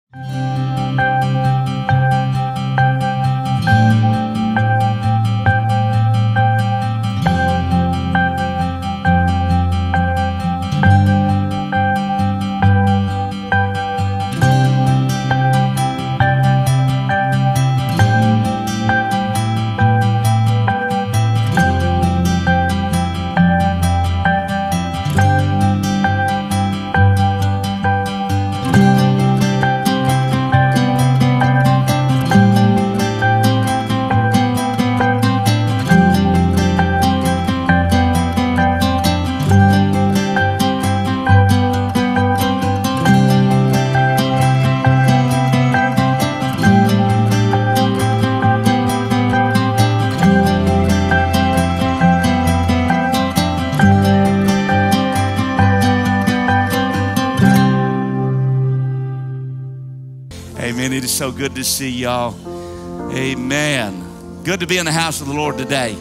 Amen. It is so good to see y'all. Amen. Good to be in the house of the Lord today.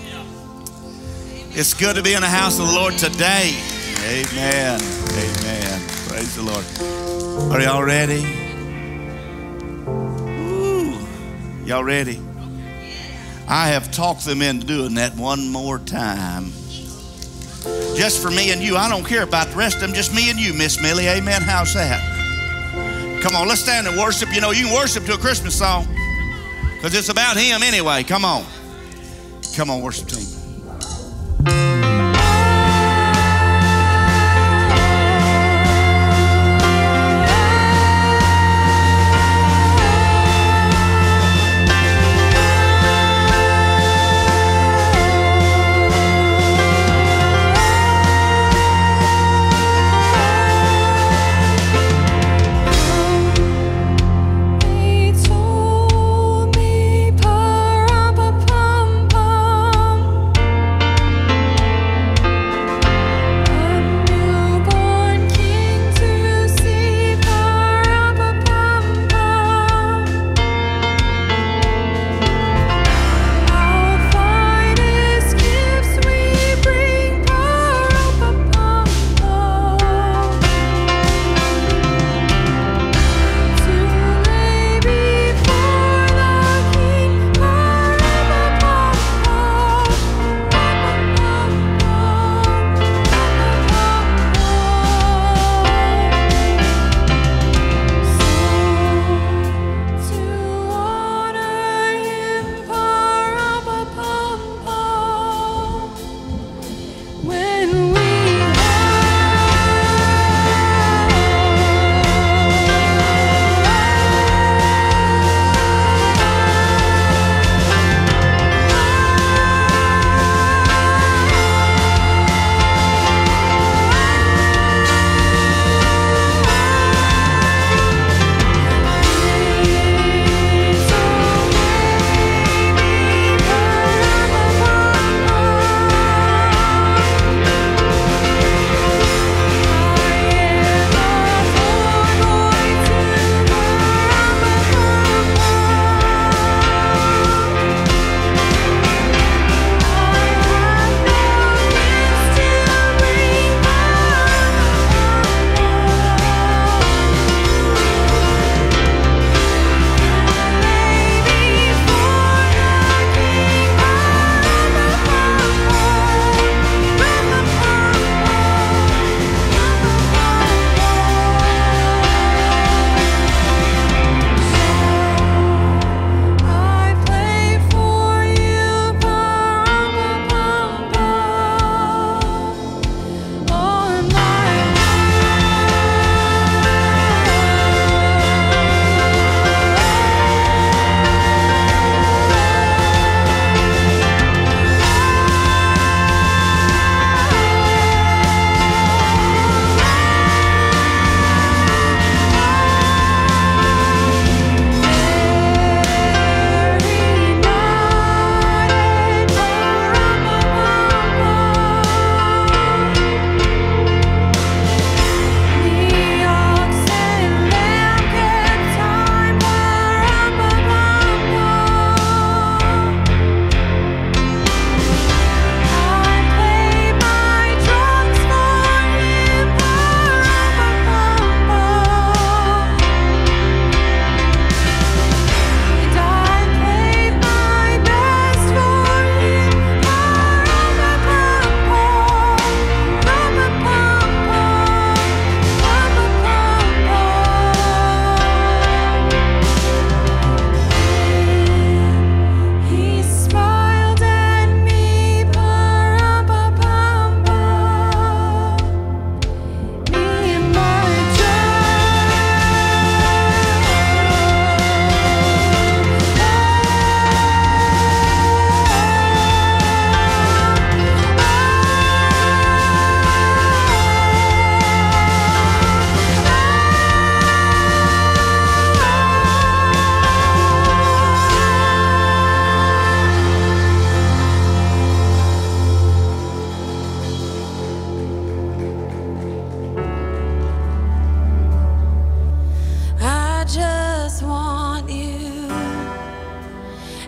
It's good to be in the house of the Lord today. Amen. Amen. Praise the Lord. Are y'all ready? Ooh. Y'all ready? I have talked them into doing that one more time. Just for me and you. I don't care about the rest of them. Just me and you, Miss Millie. Amen. How's that? Come on, let's stand and worship. You know, you can worship to a Christmas song because it's about Him anyway. Come on. Come on, worship team. Told me, pa-ra-pa-pum-pum.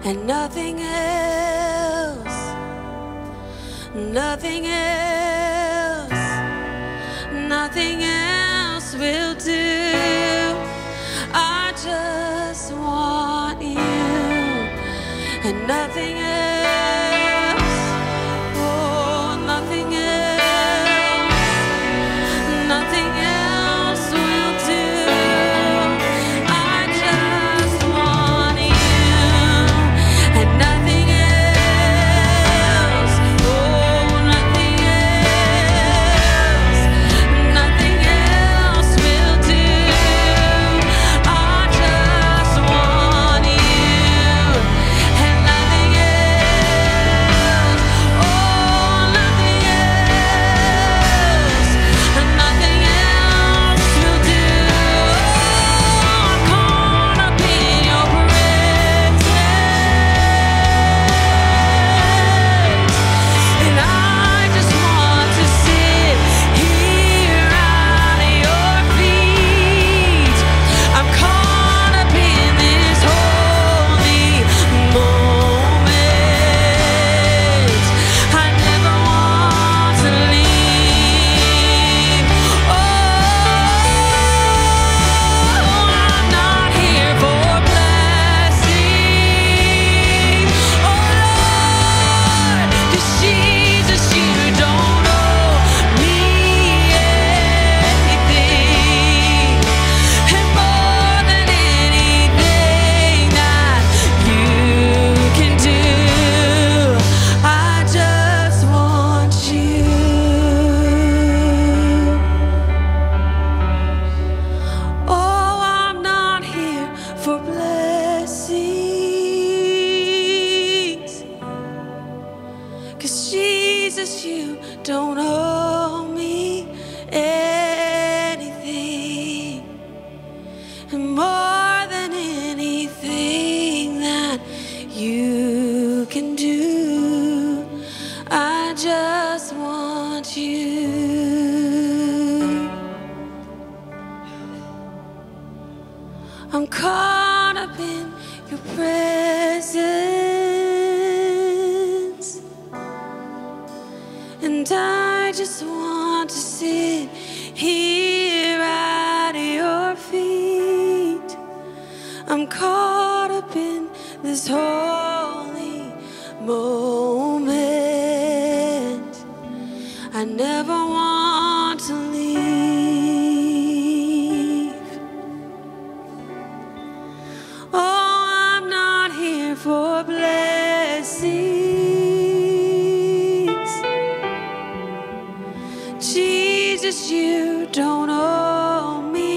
and nothing else, nothing else, nothing else will do. I just want you and nothing else. Oh, nothing else, nothing else will do. I just want you and nothing else. Oh, nothing else, nothing else will do. I just want you and nothing else. Oh, nothing else, nothing else will do. I'm caught up in your presence, and I just want to sit here at your feet. I'm caught up in this holy moment. I never want to leave. Oh, I'm not here for blessing. Oh Lord, 'cause Jesus, you don't owe me anything, and more than anything that you can do, I just want you. Oh, I'm not here for blessings, 'cause Jesus, you don't owe me anything, and more than anything that you can do, I just want you. I'm caught up in your presence, and I just want to sit here at your feet. I'm caught up in this holy moment. I never want to leave. Oh, I'm not here for blessings. Jesus, you don't owe me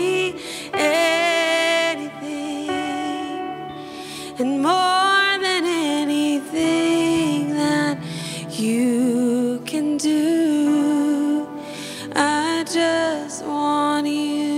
anything, and more than anything that you can do, I just want you.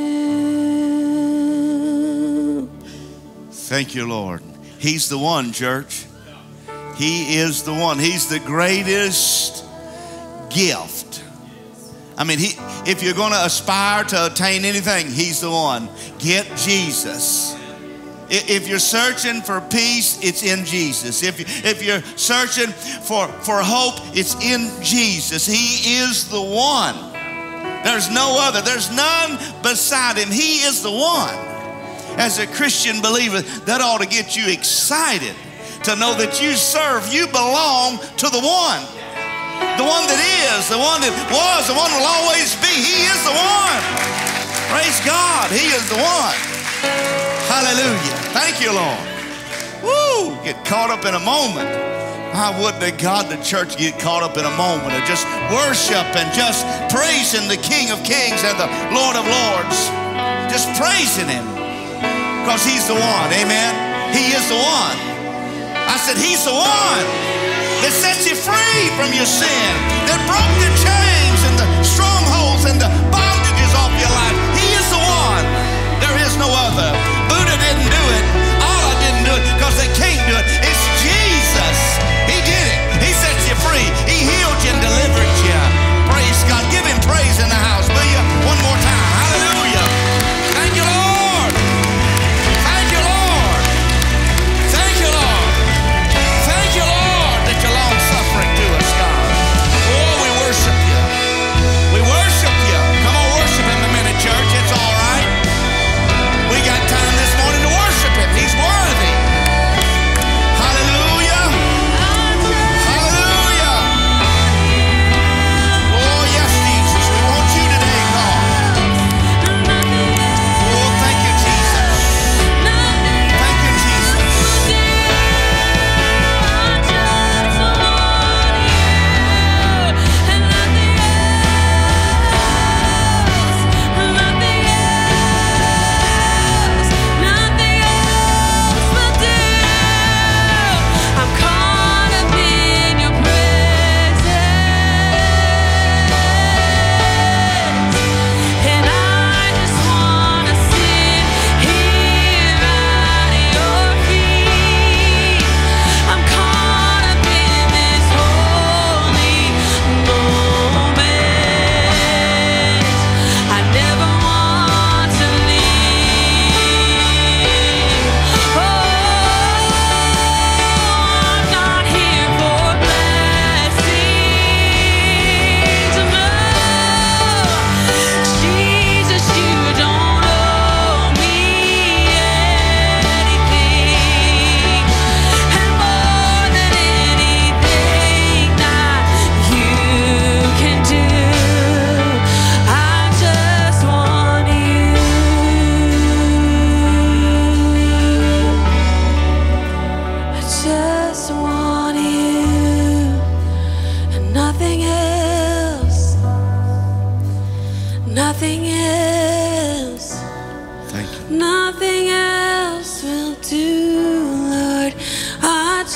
Thank you, Lord. He's the one, church. He is the one. He's the greatest gift. I mean, if you're going to aspire to attain anything, he's the one. Get Jesus. If you're searching for peace, it's in Jesus. If you're searching for hope, it's in Jesus. He is the one. There's no other. There's none beside him. He is the one. As a Christian believer, that ought to get you excited to know that you serve, you belong to the one. The one that is, the one that was, the one will always be. He is the one. Praise God. He is the one. Hallelujah. Thank you, Lord. Woo! Get caught up in a moment. I would to God the church get caught up in a moment of just worship and just praising the King of Kings and the Lord of Lords. Just praising him because he's the one. Amen. He is the one. I said he's the one that sets you free from your sin, that broke the chains and the strongholds and the bondages off your life. He is the one. There is no other. Buddha didn't do it. Allah didn't do it because they can't do it. It's Jesus. He did it. He sets you free. He healed you and delivered you. Praise God. Give him praise in the house, will you? One more time. Hallelujah. Thank you, Lord. Thank you, Lord. Thank you, Lord.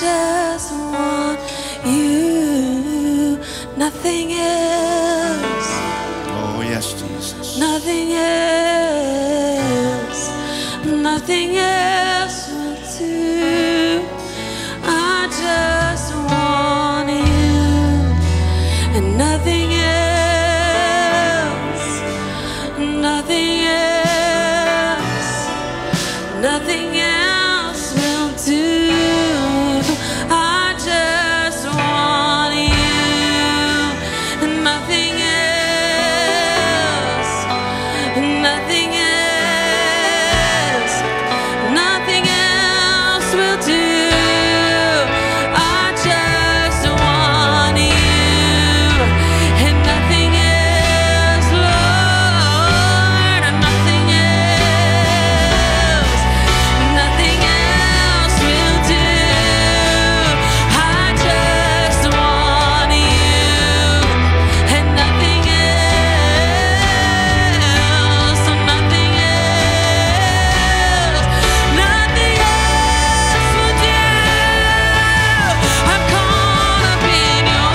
just want you, nothing else. Oh, yes, Jesus. Nothing else, nothing else will do. I just want you and nothing else, nothing else, nothing else will do. I just want you and nothing else, nothing else, nothing else will do. I just want you and nothing else, Lord, nothing else, nothing else will do. I just want you and nothing else, nothing else, nothing else will do. I'm caught up in your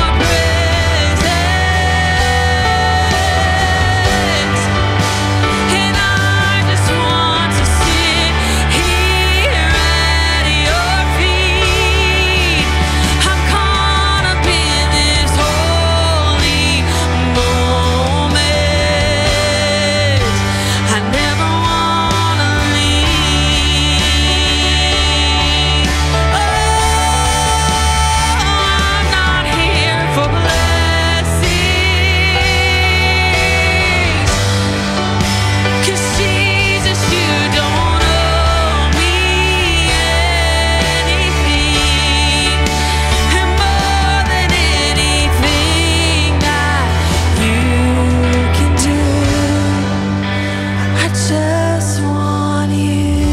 presence, and I just want to sit here at your feet. I'm caught up in this holy moment. I never wanna leave. Oh, I'm not here for blessings, 'cause Jesus, you don't owe me anything, and more than anything that you can do, I just want you.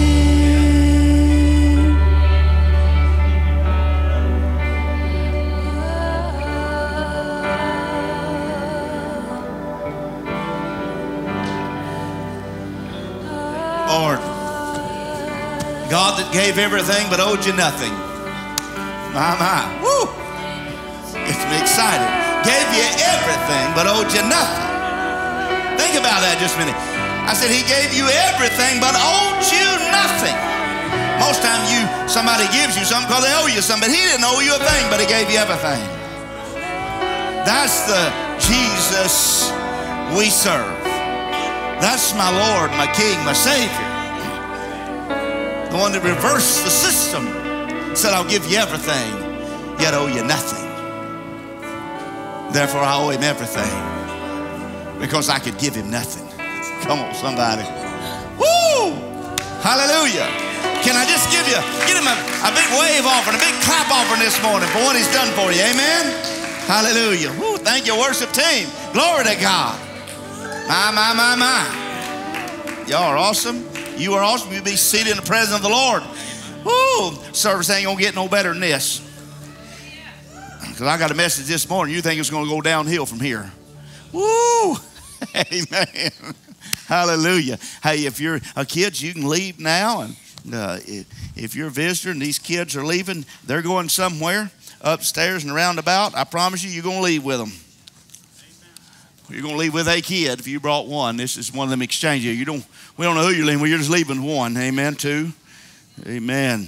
Lord, God that gave everything but owed you nothing. My. Woo. Gets me excited. Gave you everything but owed you nothing. Think about that just a minute. I said he gave you everything but owed you nothing. Most time somebody gives you something because they owe you something, but he didn't owe you a thing, but he gave you everything. That's the Jesus we serve. That's my Lord, my King, my Savior. The one that reversed the system. Said, I'll give you everything, yet owe you nothing. Therefore, I owe him everything because I could give him nothing. Come on, somebody. Woo! Hallelujah. Can I just get him a big wave offering, a big clap offering this morning for what he's done for you. Amen? Hallelujah. Woo, thank you, worship team. Glory to God. My. Y'all are awesome. You are awesome. You'll be seated in the presence of the Lord. Woo! Service ain't going to get no better than this. Because I got a message this morning. You think it's going to go downhill from here. Woo! Amen. Hallelujah. Hey, if you're a kid, you can leave now. And if you're a visitor and these kids are leaving, they're going somewhere upstairs and around about. I promise you, you're going to leave with them. You're going to leave with a kid if you brought one. This is one of them exchanges. We don't know who you're leaving with. You're just leaving one. Amen. Two. Amen.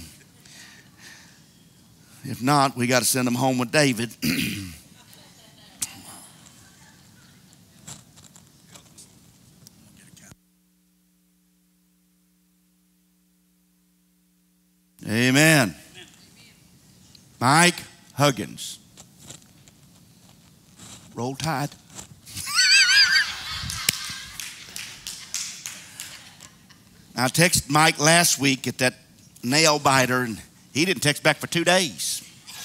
If not, we got to send them home with David. Amen. Mike Huggins. Roll Tide. I texted Mike last week at that nail biter, and he didn't text back for 2 days.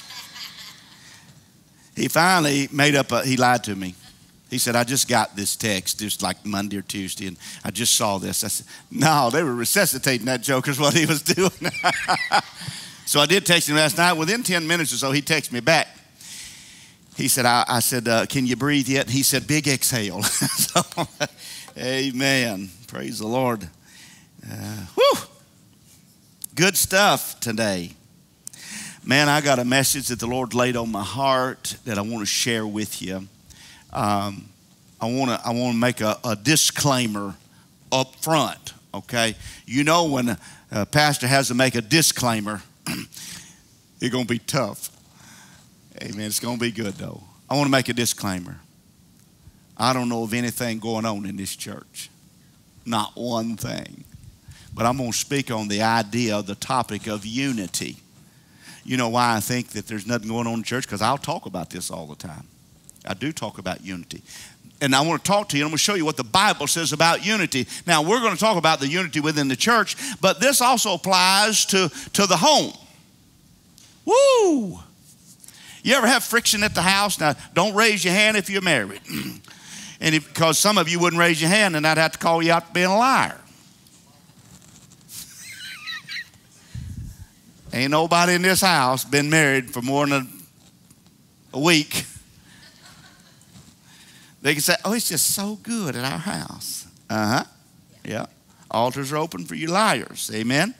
He finally he lied to me. He said, I just got this text just like Monday or Tuesday, and I just saw this. I said, no, they were resuscitating that joker is what he was doing. So I did text him last night. Within 10 minutes or so, he texted me back. He said, I said, can you breathe yet? And he said, big exhale. So, amen. Praise the Lord. Whew. Good stuff today. Man, I got a message that the Lord laid on my heart that I want to share with you. I want to make a disclaimer up front, okay? You know when a pastor has to make a disclaimer, it's going to be tough. Amen. It's going to be good, though. I want to make a disclaimer. I don't know of anything going on in this church. Not one thing. But I'm going to speak on the idea, the topic of unity. You know why I think that there's nothing going on in church? Because I'll talk about this all the time. I do talk about unity. And I want to talk to you, and I'm going to show you what the Bible says about unity. Now, we're going to talk about the unity within the church, but this also applies to the home. Woo! You ever have friction at the house? Now, don't raise your hand if you're married. And because some of you wouldn't raise your hand, and I'd have to call you out for being a liar. Ain't nobody in this house been married for more than a week. They can say, oh, it's just so good at our house. Uh-huh. Yeah. Altars are open for you liars. Amen.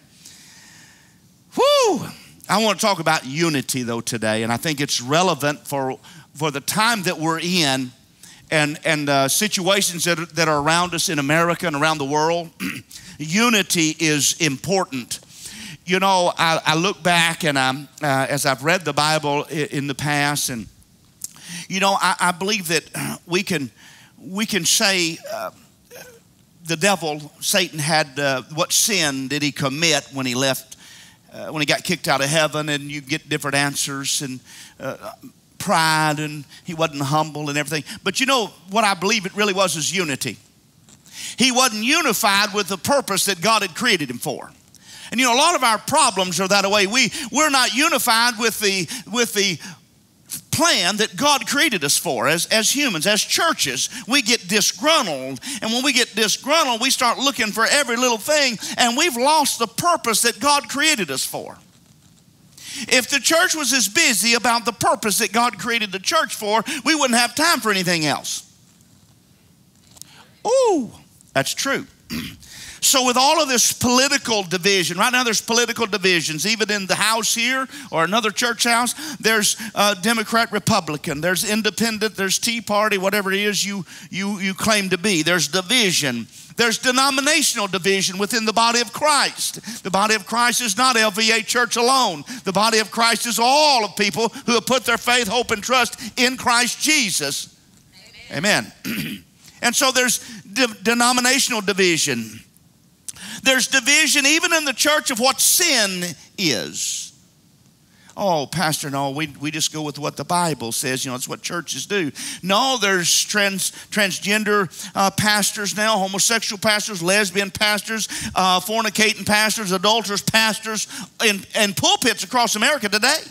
Whew. I want to talk about unity, though, today. And I think it's relevant for the time that we're in and situations that are around us in America and around the world. Unity is important. You know, I look back and as I've read the Bible in the past, and you know, I believe that we can say the devil, Satan, had what sin did he commit when he left, when he got kicked out of heaven, and you get different answers and pride, and he wasn't humble and everything. But you know what I believe it really was is unity. He wasn't unified with the purpose that God had created him for. And you know, a lot of our problems are that way. We're not unified with the plan that God created us for as humans, as churches. We get disgruntled, and when we get disgruntled, we start looking for every little thing, and we've lost the purpose that God created us for. If the church was as busy about the purpose that God created the church for, we wouldn't have time for anything else. Ooh, that's true. So with all of this political division, right now there's political divisions, even in the house here or another church house, there's Democrat, Republican, there's independent, there's Tea Party, whatever it is you claim to be. There's division. There's denominational division within the body of Christ. The body of Christ is not LVA Church alone. The body of Christ is all of people who have put their faith, hope, and trust in Christ Jesus. Amen. And so there's denominational division. There's division even in the church of what sin is. Oh, Pastor, no, we just go with what the Bible says. You know, it's what churches do. No, there's transgender pastors now, homosexual pastors, lesbian pastors, fornicating pastors, adulterous pastors, in pulpits across America today.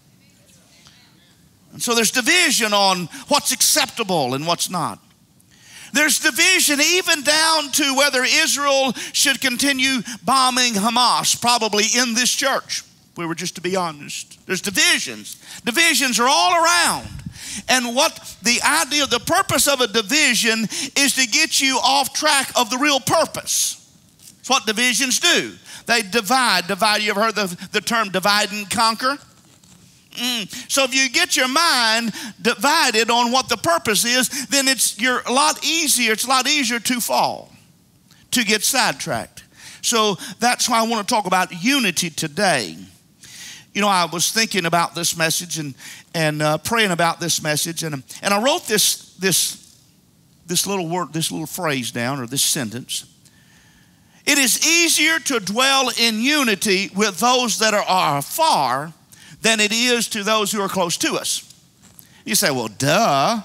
And so there's division on what's acceptable and what's not. There's division even down to whether Israel should continue bombing Hamas, probably in this church. If we were just to be honest. There's divisions. Divisions are all around. And what the idea, the purpose of a division is to get you off track of the real purpose. It's what divisions do. They divide. You ever heard the term divide and conquer? So if you get your mind divided on what the purpose is, then it's a lot easier to fall, to get sidetracked. So that's why I want to talk about unity today. You know, I was thinking about this message and praying about this message, and I wrote this little word, this little phrase down, or this sentence. It is easier to dwell in unity with those that are far than it is to those who are close to us. You say, well, duh.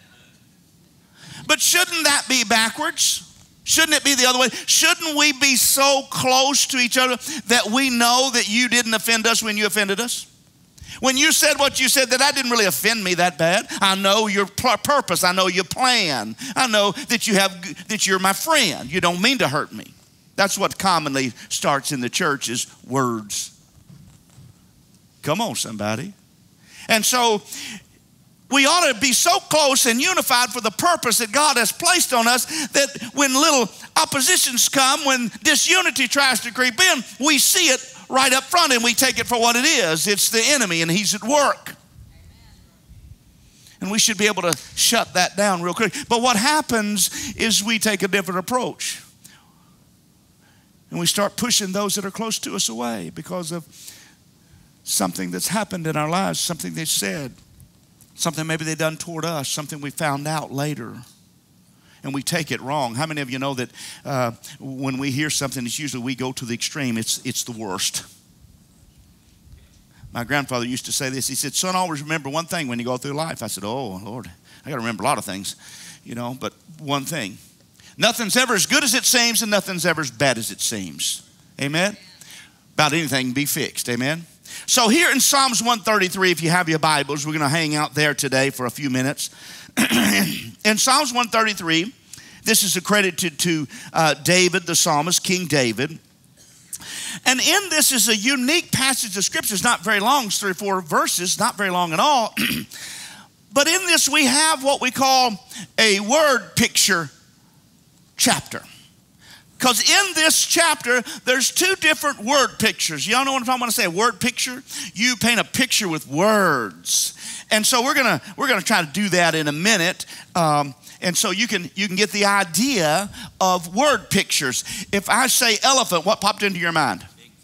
But shouldn't that be backwards? Shouldn't it be the other way? Shouldn't we be so close to each other that we know that you didn't offend us when you offended us? When you said what you said, that didn't really offend me that bad. I know your purpose. I know your plan. I know that you're my friend. You don't mean to hurt me. That's what commonly starts in the church is words. Come on, somebody. And so we ought to be so close and unified for the purpose that God has placed on us that when little oppositions come, when disunity tries to creep in, we see it right up front and we take it for what it is. It's the enemy and he's at work. And we should be able to shut that down real quick. But what happens is we take a different approach. And we start pushing those that are close to us away because of something that's happened in our lives, something they said, something maybe they done toward us, something we found out later. And we take it wrong. How many of you know that when we hear something, it's usually we go to the extreme. It's the worst. My grandfather used to say this. He said, son, always remember one thing when you go through life. I said, oh, Lord, I got to remember a lot of things, but one thing. Nothing's ever as good as it seems, and nothing's ever as bad as it seems. Amen? About anything can be fixed. Amen? So here in Psalms 133, if you have your Bibles, we're going to hang out there today for a few minutes. In Psalms 133, this is accredited to David, the psalmist, King David. And in this is a unique passage of Scripture. It's not very long. It's 3 or 4 verses, not very long at all. But in this we have what we call a word picture chapter. Because in this chapter, there's 2 different word pictures. Y'all know what I'm talking about when I say a word picture? You paint a picture with words. And so we're gonna try to do that in a minute. And so you can get the idea of word pictures. If I say elephant, what popped into your mind?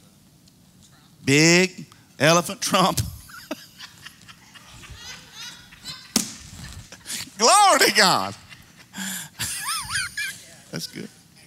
Big elephant Trump. Glory to God. That's good.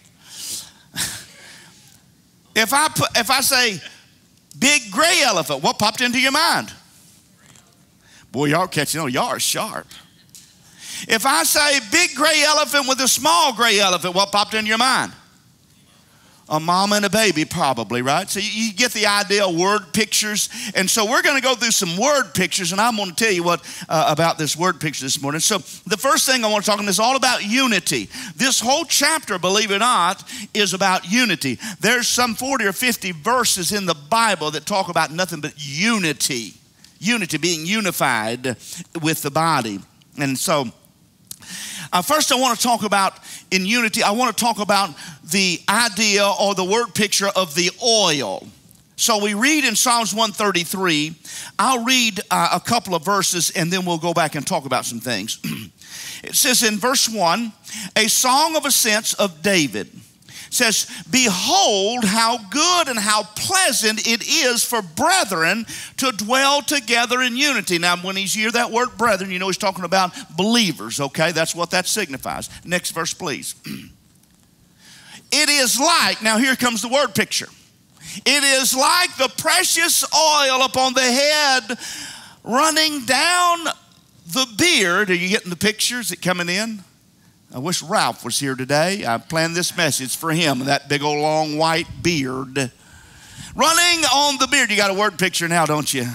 If I say big gray elephant, what popped into your mind? Boy, y'all catching on. Y'all are sharp. If I say big gray elephant with a small gray elephant, what popped into your mind? A mom and a baby, probably, right? So you get the idea of word pictures. And so we're going to go through some word pictures, and I'm going to tell you what about this word picture this morning. So the first thing I want to talk about is all about unity. This whole chapter, believe it or not, is about unity. There's some 40 or 50 verses in the Bible that talk about nothing but unity. Unity, being unified with the body. And so first I want to talk about in unity, I want to talk about the idea or the word picture of the oil. So we read in Psalms 133. I'll read a couple of verses and then we'll go back and talk about some things. It says in verse 1, a song of ascents of David. It says, behold how good and how pleasant it is for brethren to dwell together in unity. Now, when he's hear that word brethren, you know he's talking about believers, okay? That's what that signifies. Next verse, please. It is like, now here comes the word picture. It is like the precious oil upon the head running down the beard. Are you getting the pictures that coming in? I wish Ralph was here today. I planned this message for him, that big old long white beard. Running on the beard. You got a word picture now, don't you?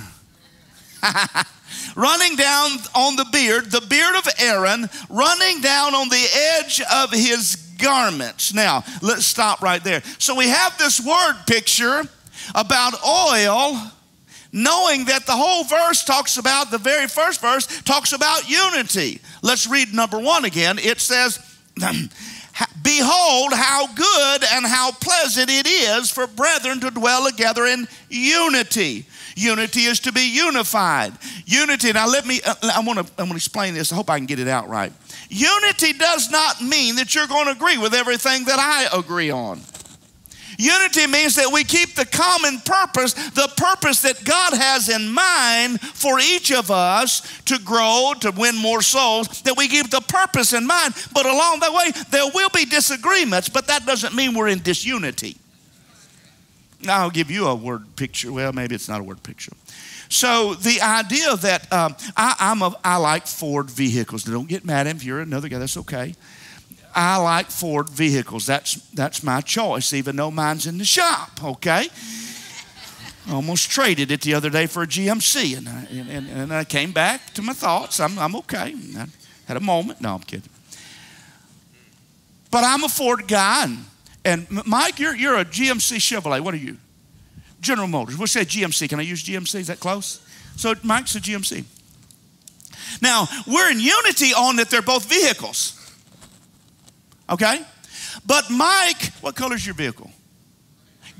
Running down on the beard of Aaron, running down on the edge of his garments. Now, let's stop right there. So we have this word picture about oil, knowing that the whole verse talks about, the very first verse talks about unity. Let's read number 1 again. It says, behold how good and how pleasant it is for brethren to dwell together in unity. Unity is to be unified. Unity, now I want to explain this. I hope I can get it out right. Unity does not mean that you're going to agree with everything that I agree on. Unity means that we keep the common purpose, the purpose that God has in mind for each of us to grow, to win more souls, that we keep the purpose in mind. But along that way, there will be disagreements, but that doesn't mean we're in disunity. Now, I'll give you a word picture. Well, maybe it's not a word picture. So the idea that I like Ford vehicles. Don't get mad at me if you're another guy. That's okay. I like Ford vehicles. That's my choice, even though mine's in the shop, okay? I almost traded it the other day for a GMC, and I came back to my thoughts. I'm okay. I had a moment. No, I'm kidding. But I'm a Ford guy, and Mike, you're a GMC Chevrolet. What are you? General Motors. We'll say GMC. Can I use GMC? Is that close? So Mike's a GMC. Now, we're in unity on that they're both vehicles. Okay? But Mike, what color is your vehicle?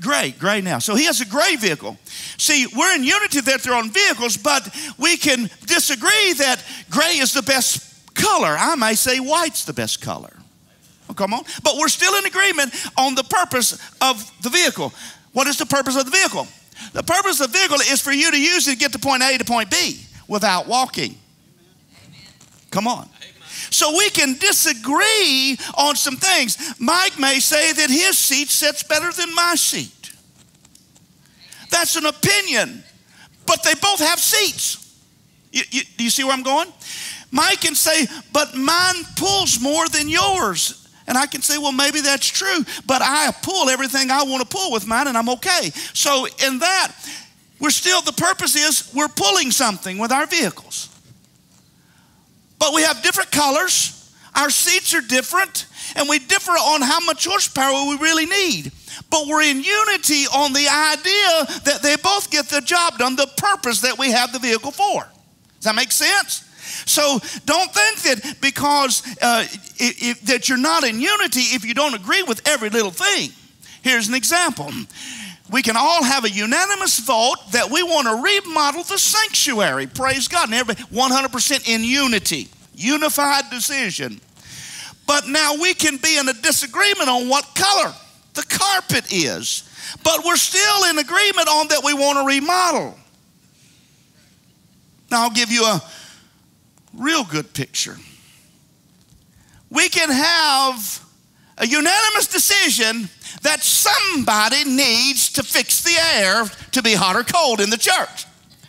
Gray now. So he has a gray vehicle. See, we're in unity that they're on vehicles, but we can disagree that gray is the best color. I may say white's the best color. Oh, come on. But we're still in agreement on the purpose of the vehicle. What is the purpose of the vehicle? The purpose of the vehicle is for you to use it to get to point A to point B without walking. Come on. So we can disagree on some things. Mike may say that his seat sits better than my seat. That's an opinion, but they both have seats. Do you see where I'm going? Mike can say, but mine pulls more than yours. And I can say, well, maybe that's true, but I pull everything I want to pull with mine and I'm okay. So in that, the purpose is we're pulling something with our vehicles. But we have different colors, our seats are different, and we differ on how much horsepower we really need. But we're in unity on the idea that they both get the job done, the purpose that we have the vehicle for. Does that make sense? So don't think that because that you're not in unity if you don't agree with every little thing. Here's an example. We can all have a unanimous vote that we want to remodel the sanctuary. Praise God. And everybody 100% in unity. Unified decision. But now we can be in a disagreement on what color the carpet is. But we're still in agreement on that we want to remodel. Now I'll give you a real good picture. We can have a unanimous decision that somebody needs to fix the air to be hot or cold in the church.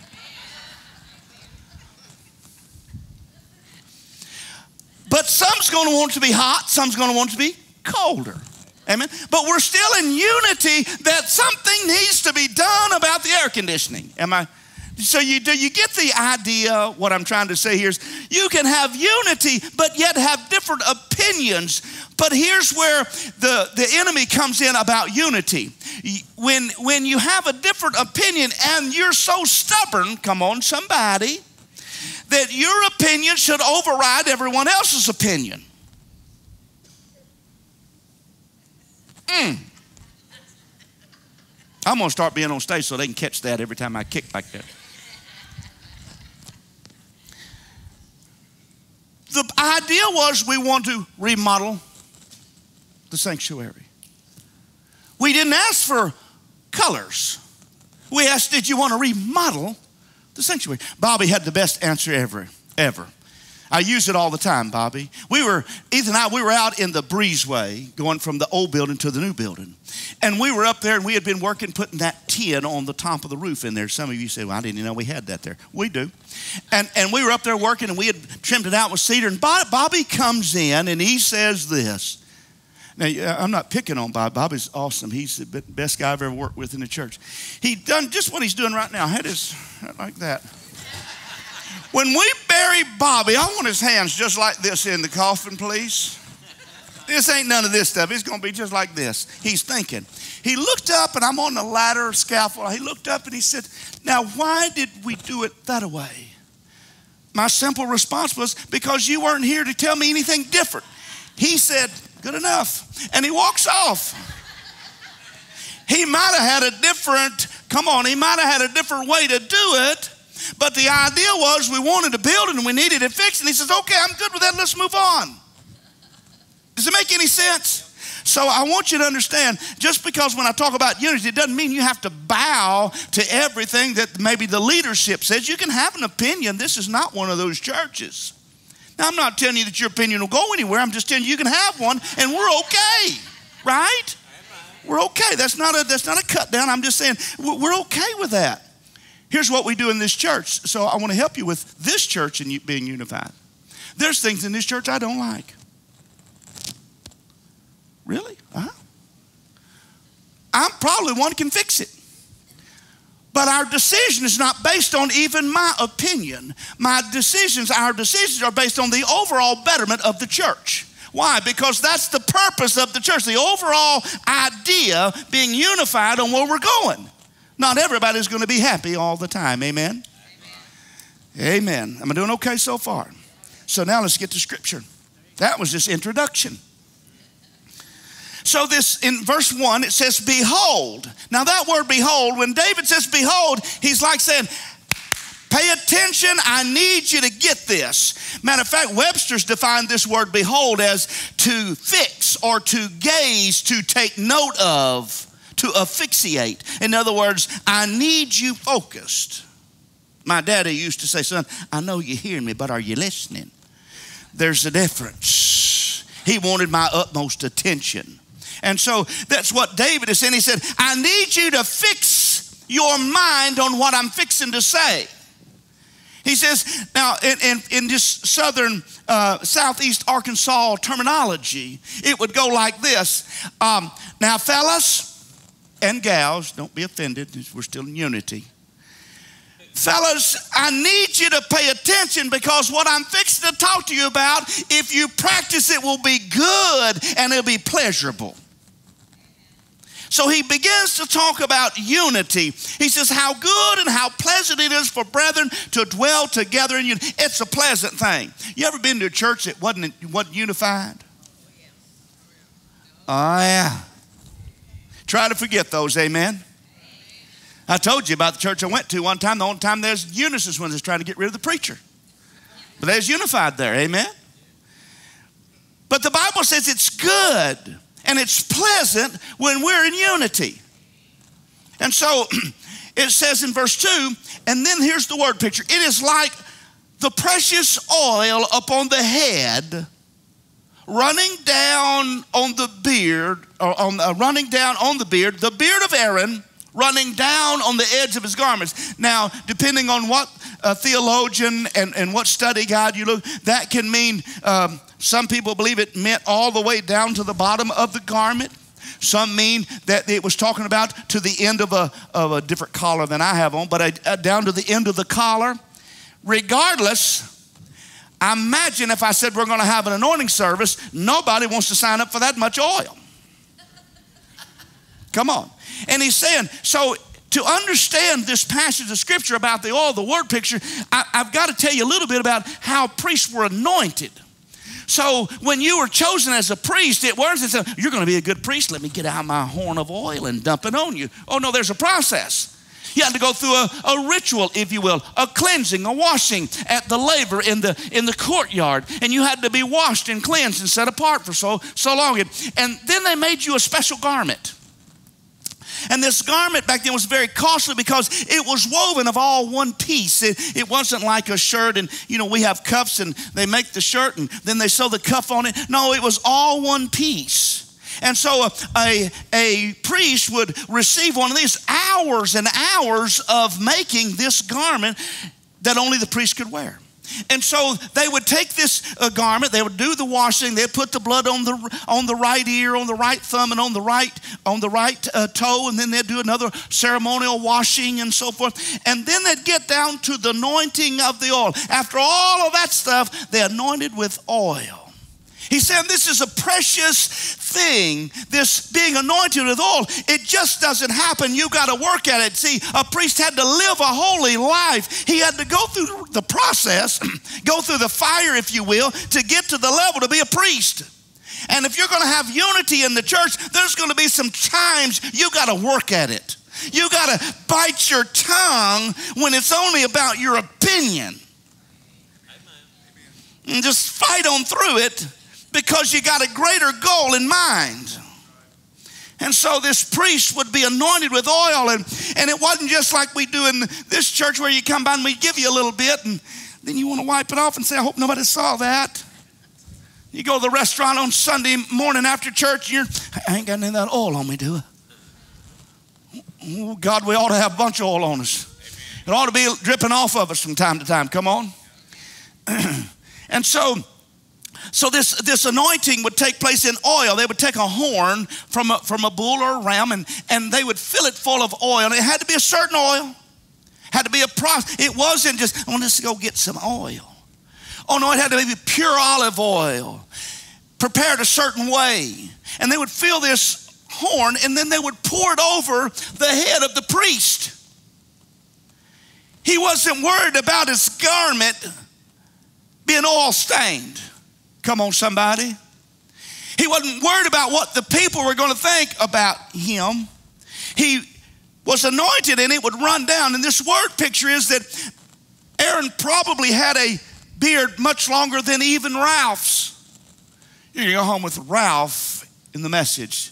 But some's going to want it to be hot, some's going to want it to be colder. Amen. But we're still in unity that something needs to be done about the air conditioning. So you get the idea? What I'm trying to say here is you can have unity but yet have different opinions. But here's where the enemy comes in about unity. When you have a different opinion and you're so stubborn, come on somebody, that your opinion should override everyone else's opinion. I'm going to start being on stage so they can catch that every time I kick like that. The idea was we want to remodel the sanctuary. We didn't ask for colors. We asked, did you want to remodel the sanctuary? Bobby had the best answer ever. I use it all the time, Bobby. Ethan and I were out in the breezeway going from the old building to the new building. And we were up there and we had been working putting that tin on the top of the roof in there. Some of you say, well, I didn't even know we had that there. We do. And we were up there working and we had trimmed it out with cedar. And Bobby comes in and he says this. Now, I'm not picking on Bobby. Bobby's awesome. He's the best guy I've ever worked with in the church. He done just what he's doing right now. Had his like that. When we bury Bobby, I want his hands just like this in the coffin, please. This ain't none of this stuff. It's going to be just like this. He's thinking. He looked up, and I'm on the ladder scaffold. He looked up, and he said, now, why did we do it that way? My simple response was, because you weren't here to tell me anything different. He said, good enough. And he walks off. He might have had a different way to do it. But the idea was we wanted to build it and we needed it fixed. And he says, okay, I'm good with that. Let's move on. Does it make any sense? So I want you to understand, just because when I talk about unity, it doesn't mean you have to bow to everything that maybe the leadership says. You can have an opinion. This is not one of those churches. Now, I'm not telling you that your opinion will go anywhere. I'm just telling you can have one and we're okay, right? We're okay. That's not a cut down. I'm just saying we're okay with that. Here's what we do in this church. So I want to help you with this church and being unified. There's things in this church I don't like. Really? I'm probably one who can fix it. But our decision is not based on even my opinion. Our decisions are based on the overall betterment of the church. Why? Because that's the purpose of the church. The overall idea being unified on where we're going. Not everybody's going to be happy all the time. Amen? Amen. Am I doing okay so far? So now let's get to Scripture. That was just introduction. So this, in verse 1, it says, behold. Now that word behold, when David says behold, he's like saying, pay attention, I need you to get this. Matter of fact, Webster's defined this word behold as to fix or to gaze, to take note of, to asphyxiate. In other words, I need you focused. My daddy used to say, son, I know you're hearing me, but are you listening? There's a difference. He wanted my utmost attention. And so that's what David is saying. He said, I need you to fix your mind on what I'm fixing to say. He says, now in this southern, southeast Arkansas terminology, it would go like this. Now, fellas and gals, don't be offended. We're still in unity. Fellas, I need you to pay attention because what I'm fixing to talk to you about, if you practice it, will be good and it'll be pleasurable. So he begins to talk about unity. He says, how good and how pleasant it is for brethren to dwell together in unity. It's a pleasant thing. You ever been to a church that wasn't unified? Oh, yeah. Try to forget those, amen? I told you about the church I went to one time. The only time there's Unisys when they're trying to get rid of the preacher. But there's unified there, amen? But the Bible says it's good and it's pleasant when we're in unity. And so it says in verse 2, and then here's the word picture. It is like the precious oil upon the head running down on the beard, or running down on the beard of Aaron, running down on the edge of his garments. Now, depending on what theologian and what study guide you look, that can mean, some people believe it meant all the way down to the bottom of the garment. Some mean that it was talking about to the end of a different collar than I have on, but down to the end of the collar. Regardless, I imagine if I said we're going to have an anointing service, nobody wants to sign up for that much oil. Come on. And he's saying, so to understand this passage of scripture about the oil, the word picture, I've got to tell you a little bit about how priests were anointed. So when you were chosen as a priest, it wasn't, you're going to be a good priest, let me get out my horn of oil and dump it on you. Oh no, there's a process. You had to go through a ritual, if you will, a cleansing, a washing at the laver in the courtyard. And you had to be washed and cleansed and set apart for so long. And then they made you a special garment. And this garment back then was very costly because it was woven of all one piece. It wasn't like a shirt and, you know, we have cuffs and they make the shirt and then they sew the cuff on it. No, it was all one piece. And so a priest would receive one of these, hours and hours of making this garment that only the priest could wear. And so they would take this garment, they would do the washing, they'd put the blood on the right ear, on the right thumb, and on the right toe, and then they'd do another ceremonial washing and so forth. And then they'd get down to the anointing of the oil. After all of that stuff, they anointed with oil. He's saying this is a precious thing, this being anointed with oil. It just doesn't happen. You got to work at it. See, a priest had to live a holy life. He had to go through the process, go through the fire, if you will, to get to the level to be a priest. And if you're going to have unity in the church, there's going to be some times you got to work at it. You got to bite your tongue when it's only about your opinion. And just fight on through it, because you got a greater goal in mind. And so this priest would be anointed with oil, and it wasn't just like we do in this church where you come by and we give you a little bit and then you want to wipe it off and say, I hope nobody saw that. You go to the restaurant on Sunday morning after church and I ain't got any of that oil on me, do I? Oh God, we ought to have a bunch of oil on us. It ought to be dripping off of us from time to time, come on. And so this anointing would take place in oil. They would take a horn from a bull or a ram and they would fill it full of oil. And it had to be a certain oil. Had to be a process. It wasn't just, I want us to go get some oil. Oh no, it had to be pure olive oil, prepared a certain way. And they would fill this horn and then they would pour it over the head of the priest. He wasn't worried about his garment being oil stained. Come on, somebody. He wasn't worried about what the people were going to think about him. He was anointed and it would run down. And this word picture is that Aaron probably had a beard much longer than even Ralph's. You're going to go home with Ralph in the message.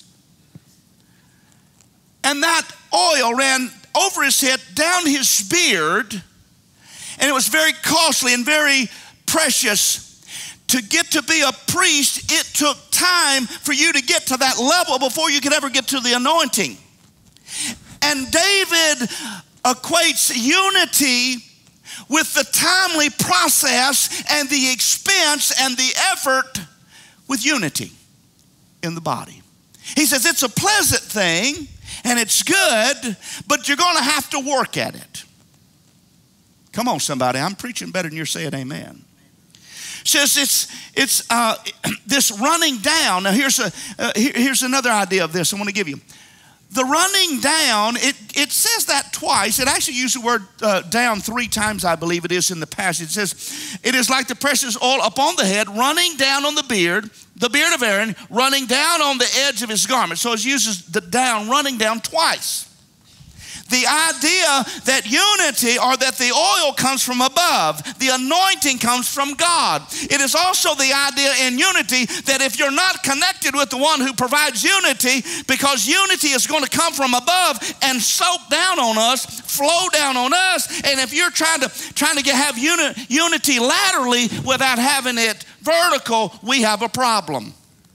And that oil ran over his head, down his beard, and it was very costly and very precious. To get to be a priest, it took time for you to get to that level before you could ever get to the anointing. And David equates unity with the timely process and the expense and the effort with unity in the body. He says it's a pleasant thing and it's good, but you're going to have to work at it. Come on, somebody. I'm preaching better than you're saying amen. Says it's this running down. Now here's another idea of this I want to give you. The running down, it says that twice. It actually uses the word down 3 times, I believe it is in the passage. It says, it is like the precious oil upon the head, running down on the beard of Aaron, running down on the edge of his garment. So it uses the down, running down twice. The idea that unity or that the oil comes from above, the anointing comes from God. It is also the idea in unity that if you're not connected with the one who provides unity, because unity is going to come from above and soak down on us, flow down on us, and if you're trying to have unity laterally without having it vertical, we have a problem.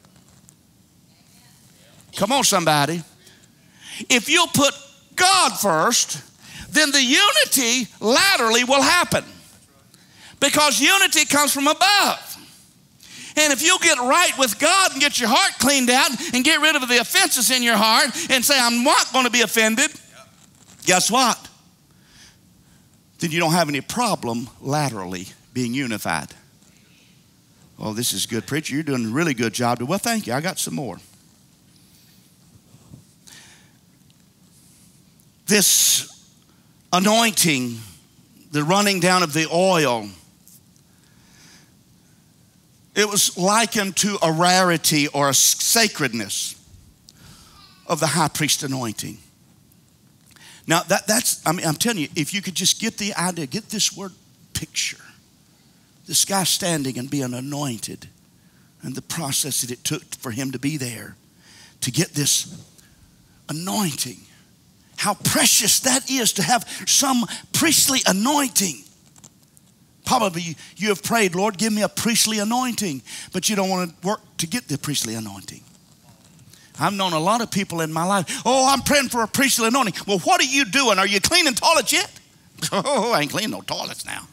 Come on, somebody. If you'll put God first, then the unity laterally will happen. Because unity comes from above. And if you'll get right with God and get your heart cleaned out and get rid of the offenses in your heart and say, I'm not going to be offended, guess what? Then you don't have any problem laterally being unified. Oh, this is good, preacher. You're doing a really good job. Well, thank you. I got some more. This anointing, the running down of the oil, it was likened to a rarity or a sacredness of the high priest anointing. Now, I'm telling you, if you could just get the idea, get this word picture. This guy standing and being anointed and the process that it took for him to be there to get this anointing. How precious that is to have some priestly anointing. Probably you have prayed, Lord, give me a priestly anointing, but you don't want to work to get the priestly anointing. I've known a lot of people in my life, oh, I'm praying for a priestly anointing. Well, what are you doing? Are you cleaning toilets yet? Oh, I ain't cleaning no toilets now.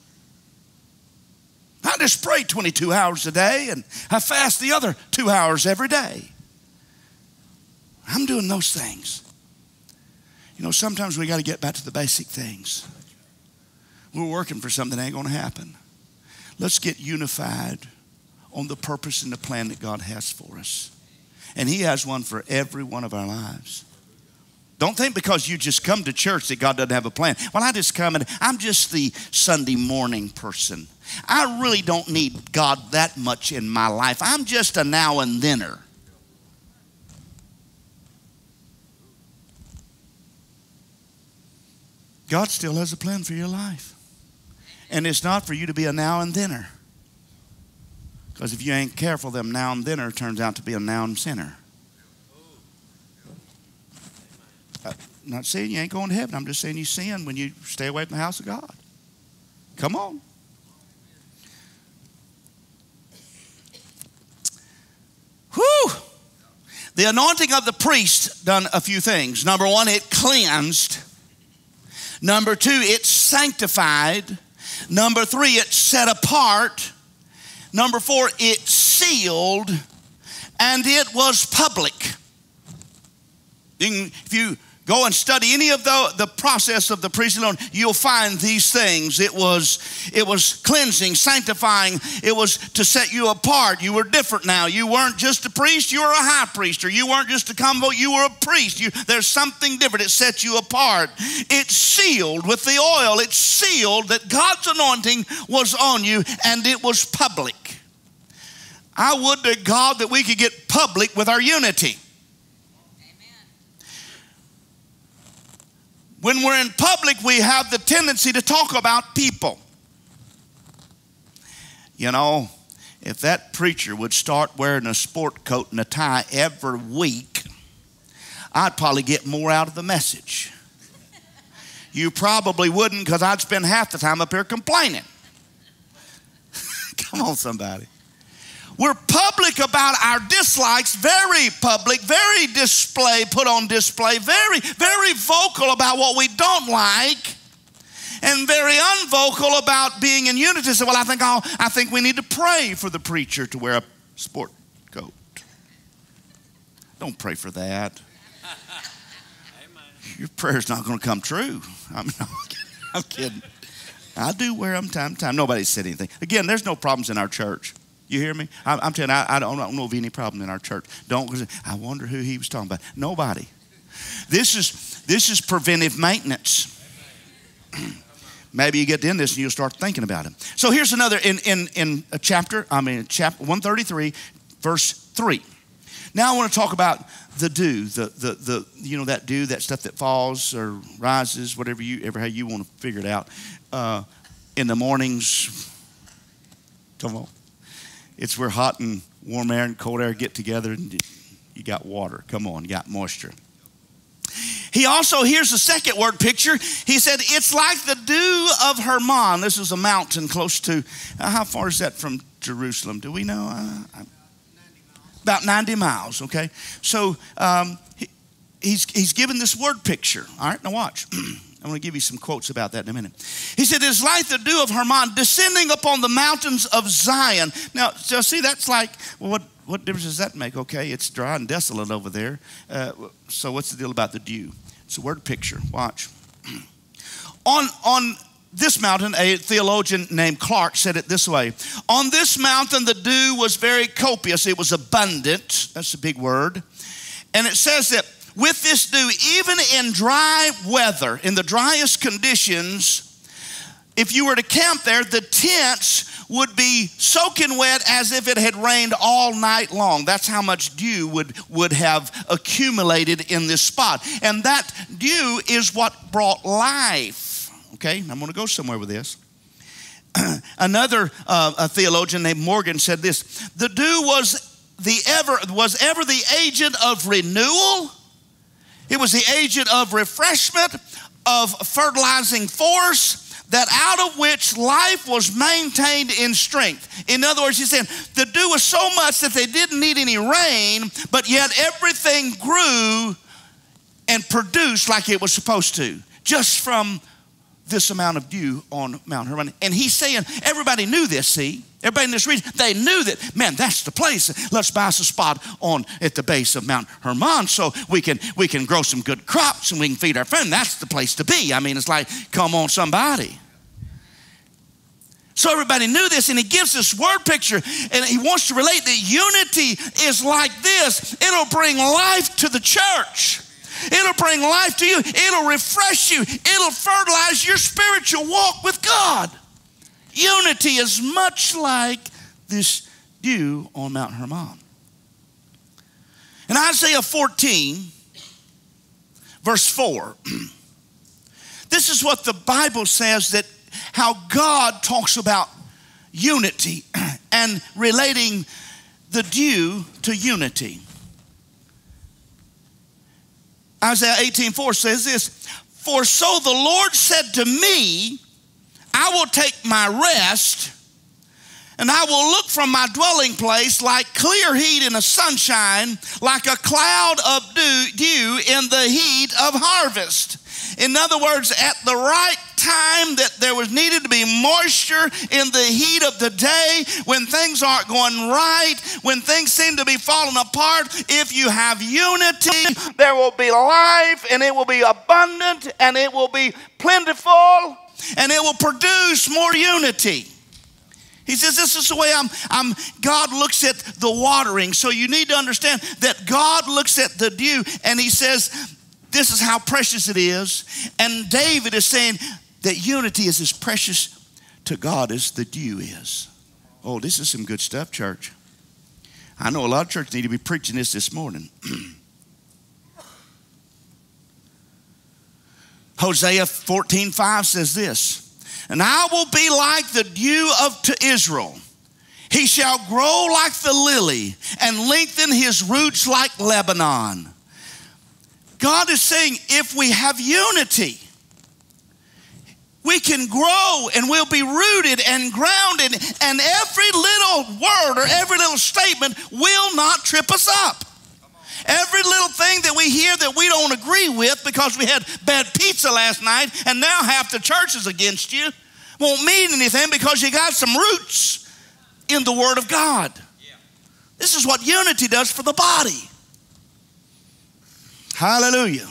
I just pray 22 hours a day and I fast the other 2 hours every day. I'm doing those things. You know, sometimes we got to get back to the basic things. We're working for something that ain't going to happen. Let's get unified on the purpose and the plan that God has for us. And He has one for every one of our lives. Don't think because you just come to church that God doesn't have a plan. Well, I just come and I'm just the Sunday morning person. I really don't need God that much in my life. I'm just a now and thenner. God still has a plan for your life. And it's not for you to be a now and thenner. Because if you ain't careful, them now and thenner turns out to be a now and sinner. I'm not saying you ain't going to heaven. I'm just saying you sin when you stay away from the house of God. Come on. Whew. The anointing of the priest done a few things. Number one, it cleansed. Number two, it sanctified. Number three, it set apart. Number four, it sealed. And it was public. If you go and study any of the process of the priestly anointing, you'll find these things. It was cleansing, sanctifying. It was to set you apart. You were different now. You weren't just a priest, you were a high priest. Or you weren't just a convo, you were a priest. There's something different. It set you apart. It sealed with the oil. It sealed that God's anointing was on you, and it was public. I would to God that we could get public with our unity. When we're in public, we have the tendency to talk about people. You know, if that preacher would start wearing a sport coat and a tie every week, I'd probably get more out of the message. You probably wouldn't, because I'd spend half the time up here complaining. Come on, somebody. We're public about our dislikes, very public, very put on display, very, very vocal about what we don't like, and very unvocal about being in unity. So, well, I think we need to pray for the preacher to wear a sport coat. Don't pray for that. Your prayer's not going to come true. I'm kidding. I do wear them time to time. Nobody said anything. Again, there's no problems in our church. You hear me? I'm telling you, I don't know of any problem in our church. I wonder who he was talking about. Nobody. This is preventive maintenance. Maybe you get in this and you'll start thinking about it. So here's another in chapter 133, verse 3. Now I want to talk about the dew, the you know, that dew, that stuff that falls or rises, how you want to figure it out. In the mornings, come on. It's where hot and warm air and cold air get together, and you got water. Come on, you got moisture. He also, here's the second word picture. He said, it's like the dew of Hermon. This is a mountain close to, how far is that from Jerusalem? Do we know? About 90 miles, okay? So he's given this word picture. All right, now watch. I'm going to give you some quotes about that in a minute. He said, it's like the dew of Hermon descending upon the mountains of Zion. Now, so see, that's like, well, what difference does that make? Okay, it's dry and desolate over there. So what's the deal about the dew? It's a word picture. Watch. On this mountain, a theologian named Clark said it this way. On this mountain, the dew was very copious. It was abundant. That's a big word. And it says that with this dew, even in dry weather, in the driest conditions, if you were to camp there, the tents would be soaking wet as if it had rained all night long. That's how much dew would have accumulated in this spot. And that dew is what brought life. Okay, I'm going to go somewhere with this. Another a theologian named Morgan said this: the dew was ever the agent of renewal. It was the agent of refreshment, of fertilizing force, that out of which life was maintained in strength. In other words, he's saying the dew was so much that they didn't need any rain, but yet everything grew and produced like it was supposed to, just from this amount of dew on Mount Hermon. And he's saying everybody knew this, see? Everybody in this region, they knew that, man, that's the place. Let's buy us a spot at the base of Mount Hermon so we can grow some good crops and we can feed our family. That's the place to be. I mean, it's like, come on, somebody. So everybody knew this, and he gives this word picture, and he wants to relate that unity is like this. It'll bring life to the church. It'll bring life to you. It'll refresh you. It'll fertilize your spiritual walk with God. Unity is much like this dew on Mount Hermon. In Isaiah 14, verse 4, this is what the Bible says, that how God talks about unity and relating the dew to unity. Isaiah 18:4 says this: for so the Lord said to me, I will take my rest, and I will look from my dwelling place like clear heat in the sunshine, like a cloud of dew in the heat of harvest. In other words, at the right time that there was needed to be moisture in the heat of the day, when things aren't going right, when things seem to be falling apart, if you have unity, there will be life, and it will be abundant, and it will be plentiful, and it will produce more unity. He says this is the way God looks at the watering. So you need to understand that God looks at the dew, and he says this is how precious it is. And David is saying that unity is as precious to God as the dew is. Oh, this is some good stuff, church. I know a lot of churches need to be preaching this morning. Hosea 14:5 says this, and I will be like the dew to Israel. He shall grow like the lily and lengthen his roots like Lebanon. God is saying if we have unity, we can grow and we'll be rooted and grounded, and every little word or every little statement will not trip us up. Every little thing that we hear that we don't agree with because we had bad pizza last night and now half the church is against you won't mean anything because you got some roots in the Word of God. Yeah. This is what unity does for the body. Hallelujah.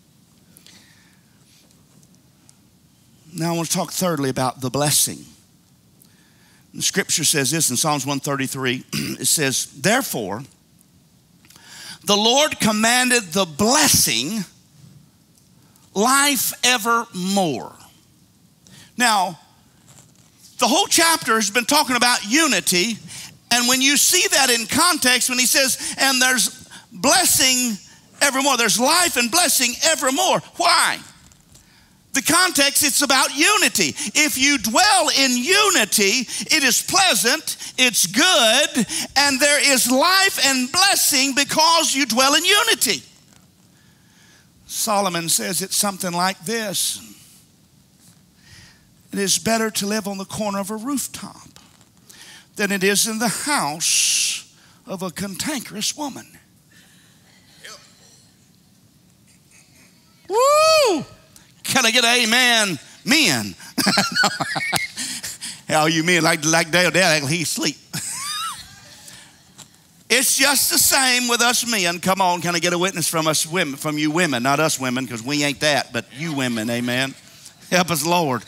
Now I want to talk thirdly about the blessing. The scripture says this in Psalms 133. It says, therefore, the Lord commanded the blessing, life evermore. Now, the whole chapter has been talking about unity, and when you see that in context, when he says, and there's blessing evermore, there's life and blessing evermore. Why? The context, it's about unity. If you dwell in unity, it is pleasant, it's good, and there is life and blessing because you dwell in unity. Solomon says it's something like this. It is better to live on the corner of a rooftop than it is in the house of a cantankerous woman. Woo! Can I get an amen? Men. How you men like Dad, he's asleep. It's just the same with us men. Come on, can I get a witness from us women, from you women, not us women, because we ain't that, but you women, amen. Help us, Lord.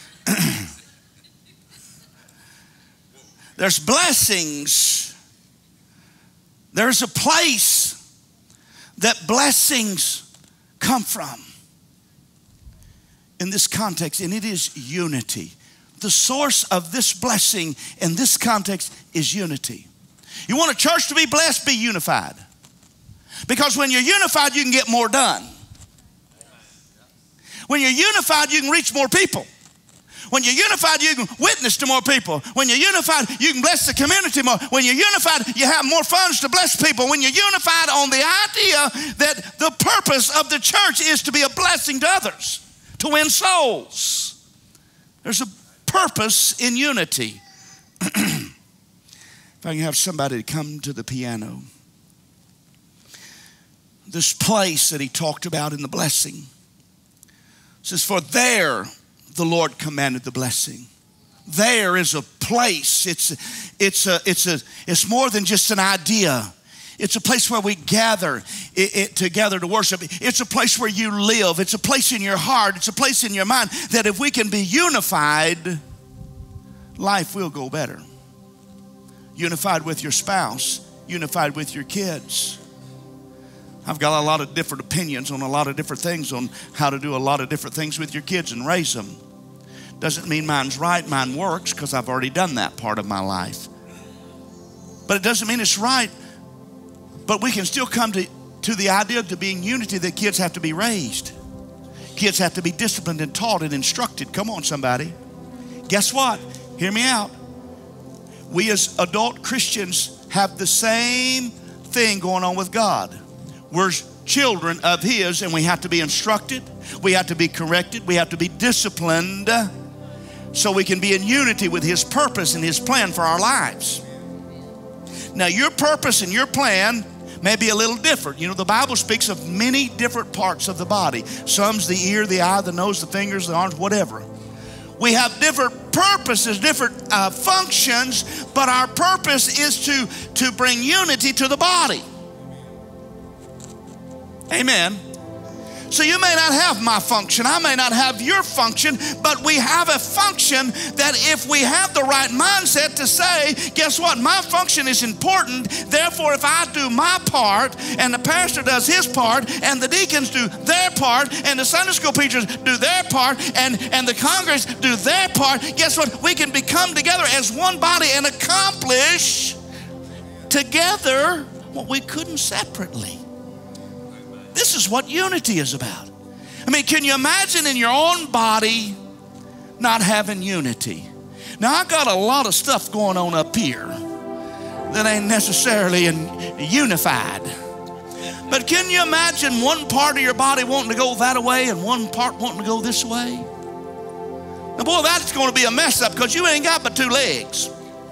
There's blessings. There's a place that blessings come from in this context, and it is unity. The source of this blessing in this context is unity. You want a church to be blessed, be unified. Because when you're unified, you can get more done. When you're unified, you can reach more people. When you're unified, you can witness to more people. When you're unified, you can bless the community more. When you're unified, you have more funds to bless people. When you're unified on the idea that the purpose of the church is to be a blessing to others, to win souls. There's a purpose in unity. If I can have somebody to come to the piano. This place that he talked about in the blessing. It says, for there the Lord commanded the blessing. There is a place. It's more than just an idea. It's a place where we gather together to worship. It's a place where you live. It's a place in your heart. It's a place in your mind that if we can be unified, life will go better. Unified with your spouse, unified with your kids. I've got a lot of different opinions on a lot of different things on how to do a lot of different things with your kids and raise them. Doesn't mean mine's right, mine works, because I've already done that part of my life. But it doesn't mean it's right. But we can still come to the idea of being unity that kids have to be raised. Kids have to be disciplined and taught and instructed. Come on, somebody. Guess what? Hear me out. We as adult Christians have the same thing going on with God. We're children of His, and we have to be instructed. We have to be corrected. We have to be disciplined so we can be in unity with His purpose and His plan for our lives. Now, your purpose and your plan may be a little different. You know, the Bible speaks of many different parts of the body. Some's the ear, the eye, the nose, the fingers, the arms, whatever. We have different purposes, different functions, but our purpose is to bring unity to the body. Amen. So you may not have my function, I may not have your function, but we have a function that if we have the right mindset to say, guess what, my function is important, therefore if I do my part, and the pastor does his part, and the deacons do their part, and the Sunday school preachers do their part, and the congregants do their part, guess what, we can become together as one body and accomplish together what we couldn't separately. This is what unity is about. I mean, can you imagine in your own body not having unity? Now, I got a lot of stuff going on up here that ain't necessarily unified. But can you imagine one part of your body wanting to go that way and one part wanting to go this way? Now, boy, that's going to be a mess up because you ain't got but two legs.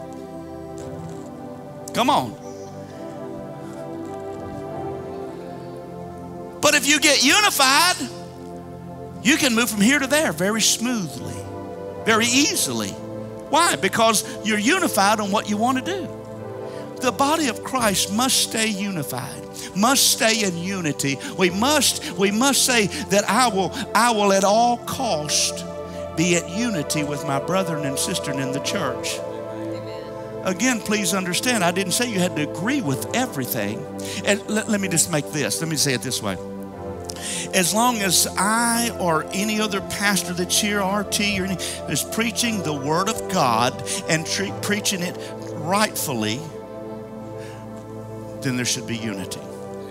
Come on. But if you get unified, you can move from here to there very smoothly, very easily. Why? Because you're unified on what you want to do. The body of Christ must stay unified, must stay in unity. We must say that I will at all cost be at unity with my brethren and sisters in the church. Again, please understand, I didn't say you had to agree with everything. And let me just make this. Let me say it this way. As long as I or any other pastor that's here, RT, or any, is preaching the Word of God and preaching it rightfully, then there should be unity.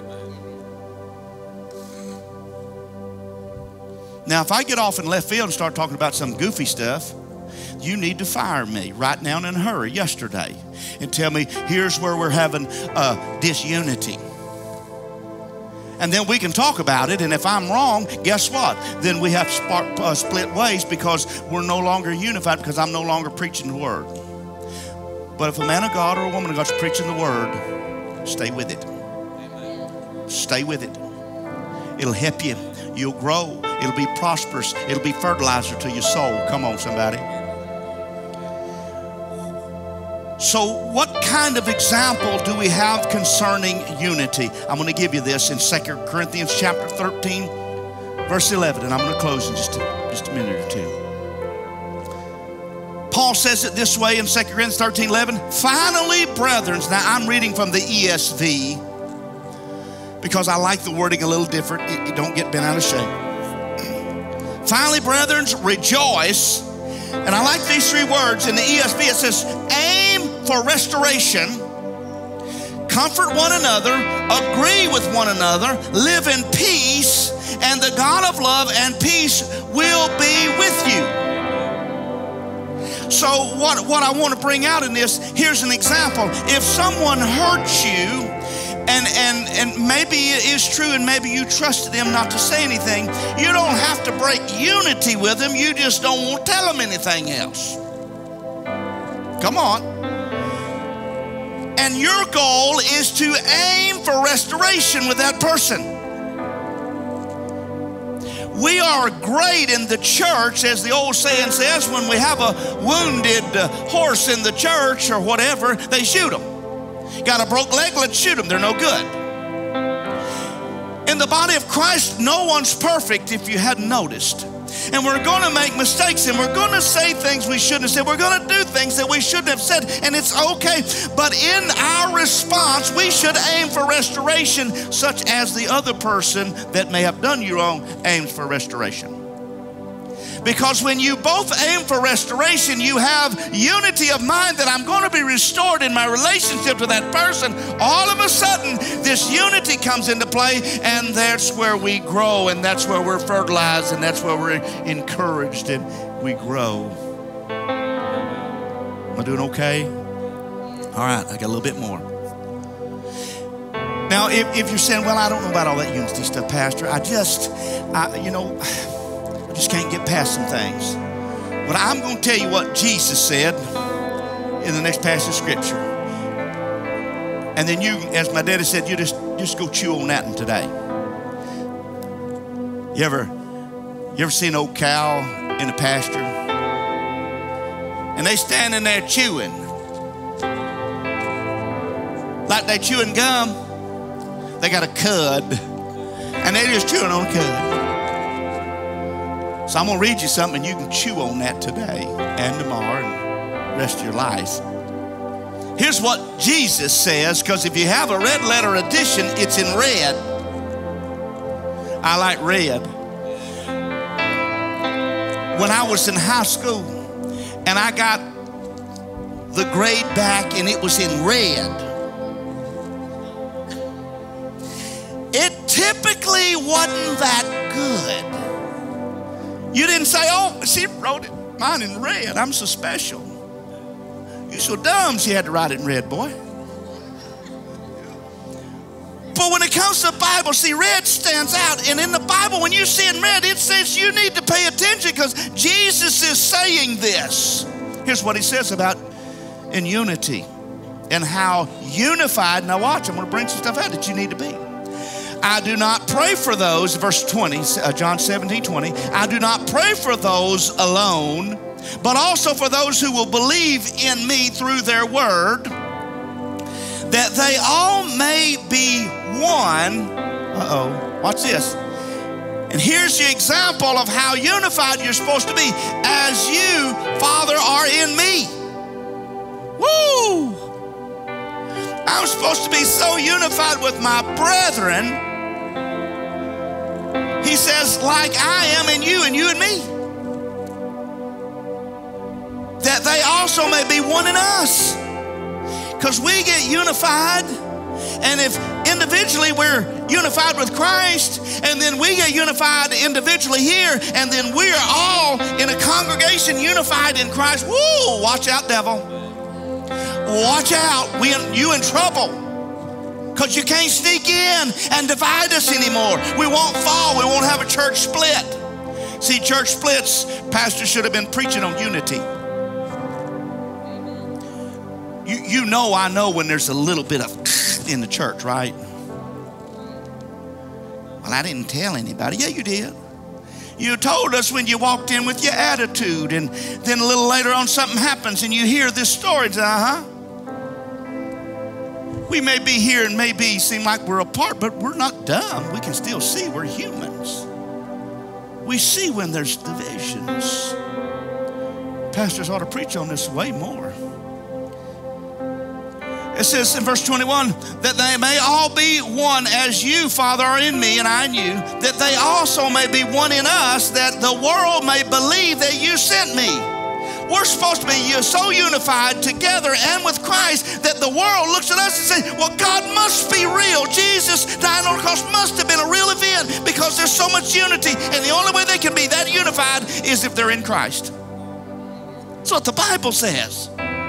Now, if I get off in left field and start talking about some goofy stuff, you need to fire me right now in a hurry yesterday and tell me, here's where we're having disunity. And then we can talk about it, and if I'm wrong, guess what? Then we have to split ways because we're no longer unified because I'm no longer preaching the Word. But if a man of God or a woman of God is preaching the Word, stay with it. Stay with it. It'll help you. You'll grow. It'll be prosperous. It'll be fertilizer to your soul. Come on, somebody. So what kind of example do we have concerning unity? I'm going to give you this in 2 Corinthians chapter 13, verse 11, and I'm going to close in just a minute or two. Paul says it this way in 2 Corinthians 13, 11. Finally, brethren, now I'm reading from the ESV because I like the wording a little different. You don't get bent out of shape. Finally, brethren, rejoice. And I like these three words in the ESV. It says, aim for restoration, comfort one another, agree with one another, live in peace, and the God of love and peace will be with you. So what I want to bring out in this, here's an example. If someone hurts you, and maybe it is true and maybe you trusted them not to say anything, you don't have to break unity with them. You just don't want to tell them anything else. Come on. And your goal is to aim for restoration with that person. We are great in the church, as the old saying says, when we have a wounded horse in the church or whatever, they shoot them. Got a broke leg, let's shoot them. They're no good. In the body of Christ, no one's perfect if you hadn't noticed. And we're going to make mistakes, and we're going to say things we shouldn't have said. We're going to do things that we shouldn't have said, and it's okay. But in our response, we should aim for restoration, such as the other person that may have done you wrong aims for restoration. Because when you both aim for restoration, you have unity of mind that I'm going to be restored in my relationship to that person. All of a sudden, this unity comes into play, and that's where we grow, and that's where we're fertilized, and that's where we're encouraged, and we grow. Am I doing okay? All right, I got a little bit more. Now, if you're saying, well, I don't know about all that unity stuff, Pastor. I just can't get past some things. But I'm going to tell you what Jesus said in the next passage of Scripture. And then you, as my daddy said, you just go chew on that one today. You ever see an old cow in a pasture? And they standing there chewing. Like they chewing gum. They got a cud. And they just chewing on a cud. So I'm going to read you something, and you can chew on that today and tomorrow and the rest of your life. Here's what Jesus says, because if you have a red letter edition, it's in red. I like red. When I was in high school, and I got the grade back, and it was in red. typically wasn't that good. You didn't say, oh, she wrote it, mine in red. I'm so special. You're so dumb she had to write it in red, boy. But when it comes to the Bible, see, red stands out. And in the Bible, when you see it in red, it says you need to pay attention because Jesus is saying this. Here's what he says about in unity and how unified, now watch, I'm going to bring some stuff out that you need to be. I do not pray for those, verse 20, John 17:20. I do not pray for those alone, but also for those who will believe in me through their word, that they all may be one. Watch this. And here's the example of how unified you're supposed to be. As you, Father, are in me. Woo! I'm supposed to be so unified with my brethren. He says, like I am in you and you in me, that they also may be one in us. Because we get unified, and if individually we're unified with Christ, and then we get unified individually here, and then we are all in a congregation unified in Christ. Woo! Watch out, devil. Watch out. You in trouble. Because you can't sneak in and divide us anymore. We won't fall. We won't have a church split. See, church splits, pastors should have been preaching on unity. You know, I know when there's a little bit of in the church, right? Well, I didn't tell anybody. Yeah, you did. You told us when you walked in with your attitude, and then a little later on something happens and you hear this story and say, we may be here and maybe seem like we're apart, but we're not dumb. We can still see we're humans. We see when there's divisions. Pastors ought to preach on this way more. It says in verse 21, that they may all be one as you, Father, are in me and I in you, that they also may be one in us, that the world may believe that you sent me. We're supposed to be so unified together and with Christ that the world looks at us and says, well, God must be real. Jesus dying on the cross must have been a real event because there's so much unity. And the only way they can be that unified is if they're in Christ. That's what the Bible says.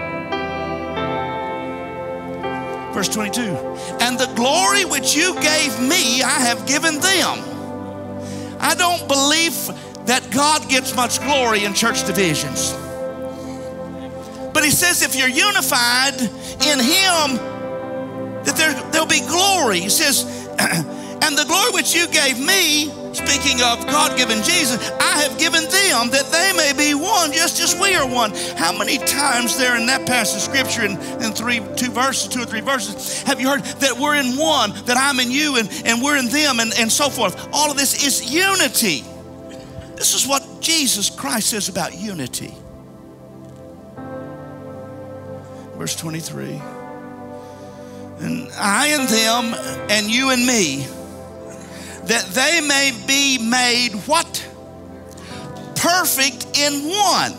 Verse 22, and the glory which you gave me, I have given them. I don't believe that God gets much glory in church divisions. But he says if you're unified in him, that there'll be glory. He says, and the glory which you gave me, speaking of God giving Jesus, I have given them that they may be one just as we are one. How many times there in that passage of scripture in 2 or 3 verses, have you heard that we're in one, that I'm in you and we're in them and so forth? All of this is unity. This is what Jesus Christ says about unity. Verse 23, and I and them and you and me, that they may be made what? Perfect in one.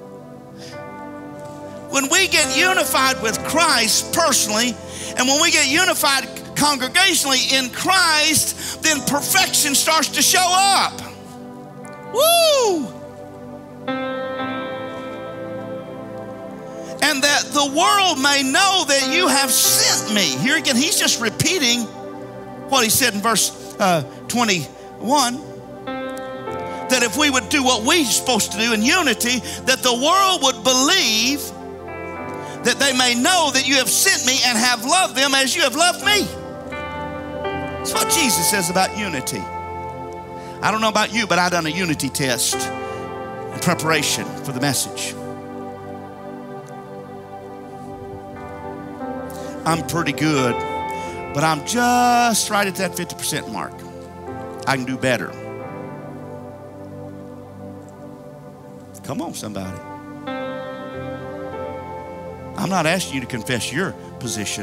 When we get unified with Christ personally, and when we get unified congregationally in Christ, then perfection starts to show up. Woo! And that the world may know that you have sent me. Here again, he's just repeating what he said in verse 21, that if we would do what we're supposed to do in unity, that the world would believe, that they may know that you have sent me and have loved them as you have loved me. That's what Jesus says about unity. I don't know about you, but I've done a unity test in preparation for the message. I'm pretty good, but I'm just right at that 50% mark. I can do better. Come on, somebody. I'm not asking you to confess your position.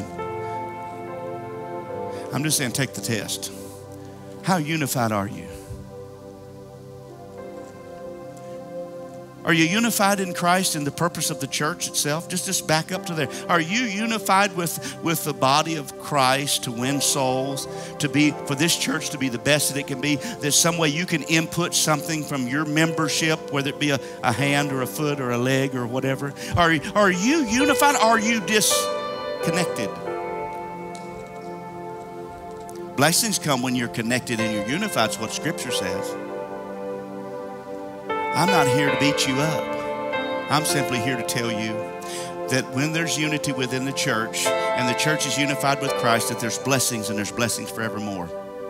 I'm just saying take the test. How unified are you? Are you unified in Christ in the purpose of the church itself? Just back up to there. Are you unified with the body of Christ to win souls, for this church to be the best that it can be? There's some way you can input something from your membership, whether it be a hand or a foot or a leg or whatever. Are you unified? Are you disconnected? Blessings come when you're connected and you're unified. That's what Scripture says. I'm not here to beat you up. I'm simply here to tell you that when there's unity within the church and the church is unified with Christ, that there's blessings and there's blessings forevermore.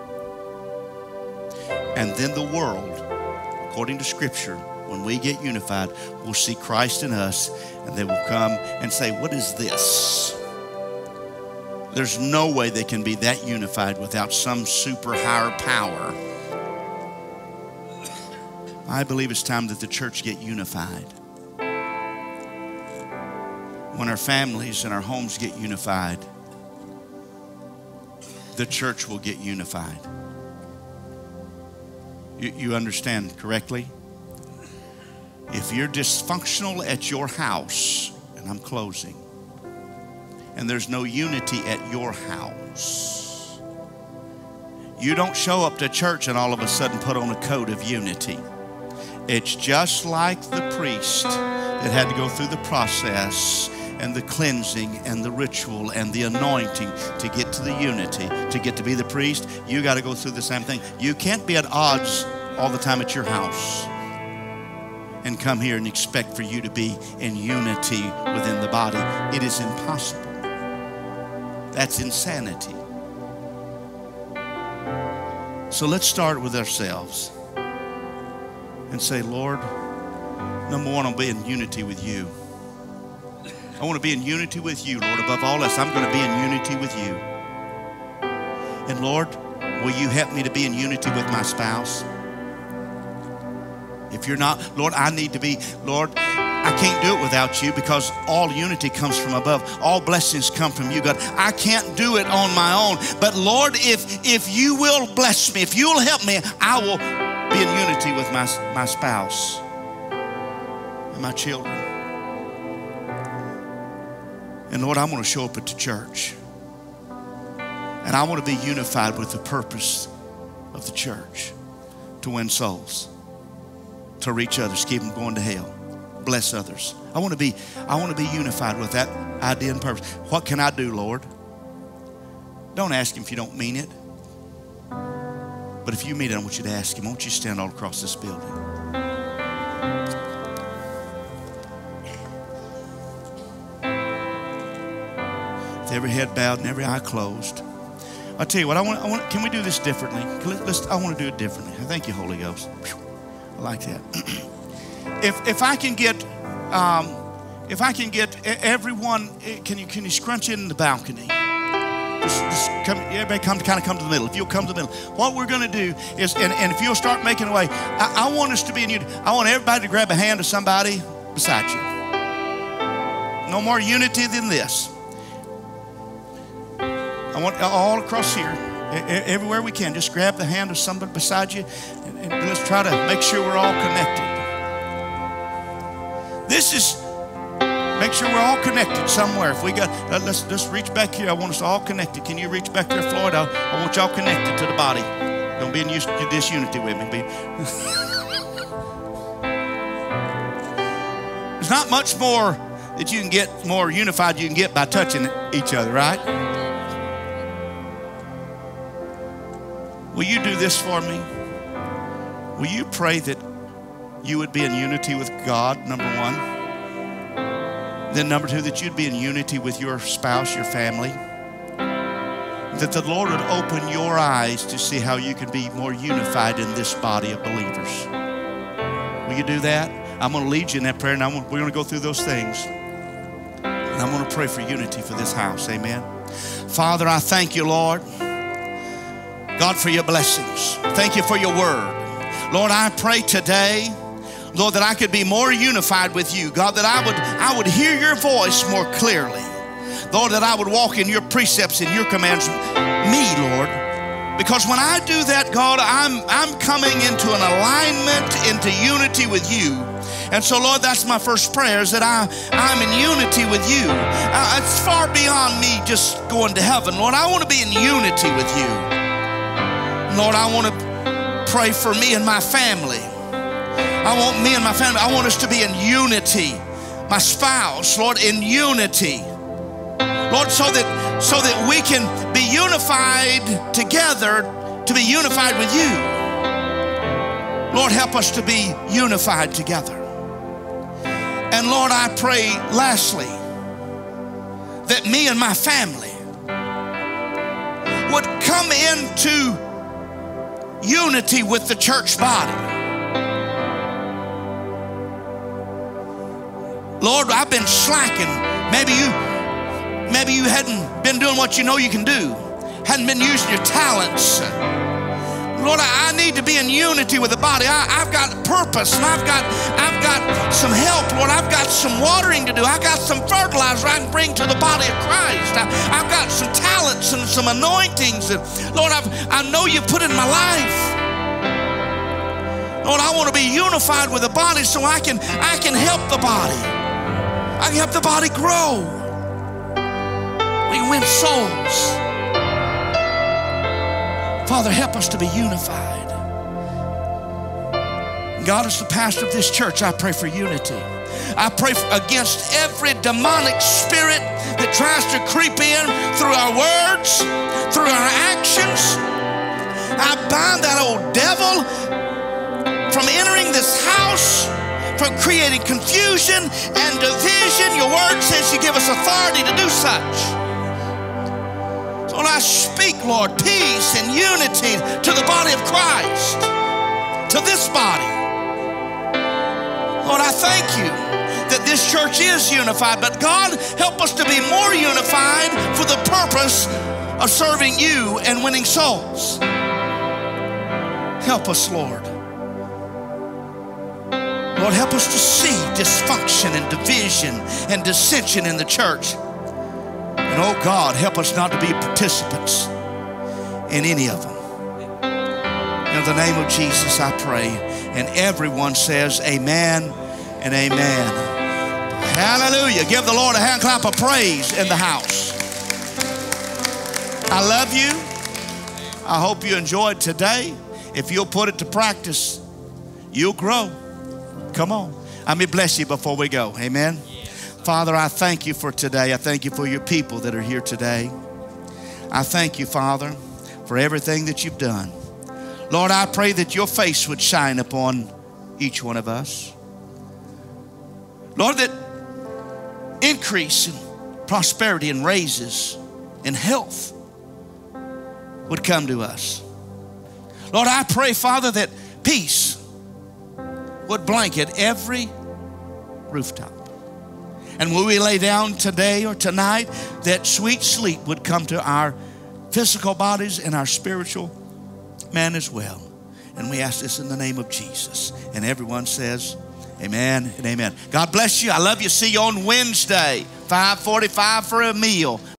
And then the world, according to Scripture, when we get unified, will see Christ in us and they will come and say, what is this? There's no way they can be that unified without some super higher power. I believe it's time that the church get unified. When our families and our homes get unified, the church will get unified. You understand correctly? If you're dysfunctional at your house, and I'm closing, and there's no unity at your house, you don't show up to church and all of a sudden put on a coat of unity. It's just like the priest that had to go through the process and the cleansing and the ritual and the anointing to get to the unity, to get to be the priest. You got to go through the same thing. You can't be at odds all the time at your house and come here and expect for you to be in unity within the body. It is impossible. That's insanity. So let's start with ourselves and say, Lord, number one, I'll be in unity with you. I want to be in unity with you, Lord. Above all else, I'm going to be in unity with you. And Lord, will you help me to be in unity with my spouse? If you're not, Lord, I need to be, Lord, I can't do it without you because all unity comes from above. All blessings come from you, God. I can't do it on my own. But Lord, if you will bless me, if you will help me, I will be in unity with my spouse and my children. And Lord, I want to show up at the church. And I want to be unified with the purpose of the church, to win souls, to reach others, keep them going to hell, bless others. I want to be unified with that idea and purpose. What can I do, Lord? Don't ask him if you don't mean it. But if you mean it, I want you to ask him. Won't you stand all across this building? With every head bowed and every eye closed. I'll tell you what, I want. Can we do this differently? I want to do it differently. Thank you, Holy Ghost. I like that. If I can get everyone, can you scrunch in the balcony? Just come, everybody come to the middle. If you'll come to the middle. What we're going to do is, and if you'll start making a way, I want us to be in unity. I want everybody to grab a hand of somebody beside you. No more unity than this. I want all across here, everywhere we can, just grab the hand of somebody beside you and let's try to make sure we're all connected. This is, make sure we're all connected somewhere. If we got, let's reach back here. I want us all connected. Can you reach back there, Floyd? I want y'all connected to the body. Don't be in disunity with me. There's not much more that you can get, more unified you can get by touching each other, right? Will you do this for me? Will you pray that you would be in unity with God, number one? Then number two, that you'd be in unity with your spouse, your family. That the Lord would open your eyes to see how you can be more unified in this body of believers. Will you do that? I'm going to lead you in that prayer, and we're going to go through those things. And I'm going to pray for unity for this house. Amen. Father, I thank you, Lord, God, for your blessings. Thank you for your word. Lord, I pray today, Lord, that I could be more unified with you. God, that I would hear your voice more clearly. Lord, that I would walk in your precepts and your commands. Me, Lord, Because when I do that, God, I'm coming into an alignment, into unity with you. And so, Lord, that's my first prayer, is that I'm in unity with you. It's far beyond me just going to heaven. Lord, I want to be in unity with you. Lord, I want to pray for me and my family. I want me and my family, I want us to be in unity. My spouse, Lord, in unity. Lord, so that we can be unified together, to be unified with you. Lord, help us to be unified together. And Lord, I pray lastly that me and my family would come into unity with the church body. Lord, I've been slacking. Maybe you hadn't been doing what you know you can do, hadn't been using your talents. Lord, I need to be in unity with the body. I've got purpose, and I've got some help. Lord, I've got some watering to do. I've got some fertilizer I can bring to the body of Christ. I've got some talents and some anointings that, Lord, I know you put in my life. Lord, I want to be unified with the body so I can help the body. I can help the body grow. We can win souls. Father, help us to be unified. God, as the pastor of this church, I pray for unity. I pray against every demonic spirit that tries to creep in through our words, through our actions. I bind that old devil from entering this house, from creating confusion and division. Your word says you give us authority to do such. So I speak, Lord, peace and unity to the body of Christ, to this body. Lord, I thank you that this church is unified, but God, help us to be more unified for the purpose of serving you and winning souls. Help us, Lord. Lord, help us to see dysfunction and division and dissension in the church. And oh God, help us not to be participants in any of them. In the name of Jesus, I pray. And everyone says amen and amen. Hallelujah. Give the Lord a hand clap of praise in the house. I love you. I hope you enjoyed today. If you'll put it to practice, you'll grow. Come on. Let me bless you before we go. Amen. Father, I thank you for today. I thank you for your people that are here today. I thank you, Father, for everything that you've done. Lord, I pray that your face would shine upon each one of us. Lord, that increase in prosperity and raises and health would come to us. Lord, I pray, Father, that peace would blanket every rooftop. And when we lay down today or tonight, that sweet sleep would come to our physical bodies and our spiritual man as well. And we ask this in the name of Jesus. And everyone says amen and amen. God bless you. I love you. See you on Wednesday, 5:45 for a meal.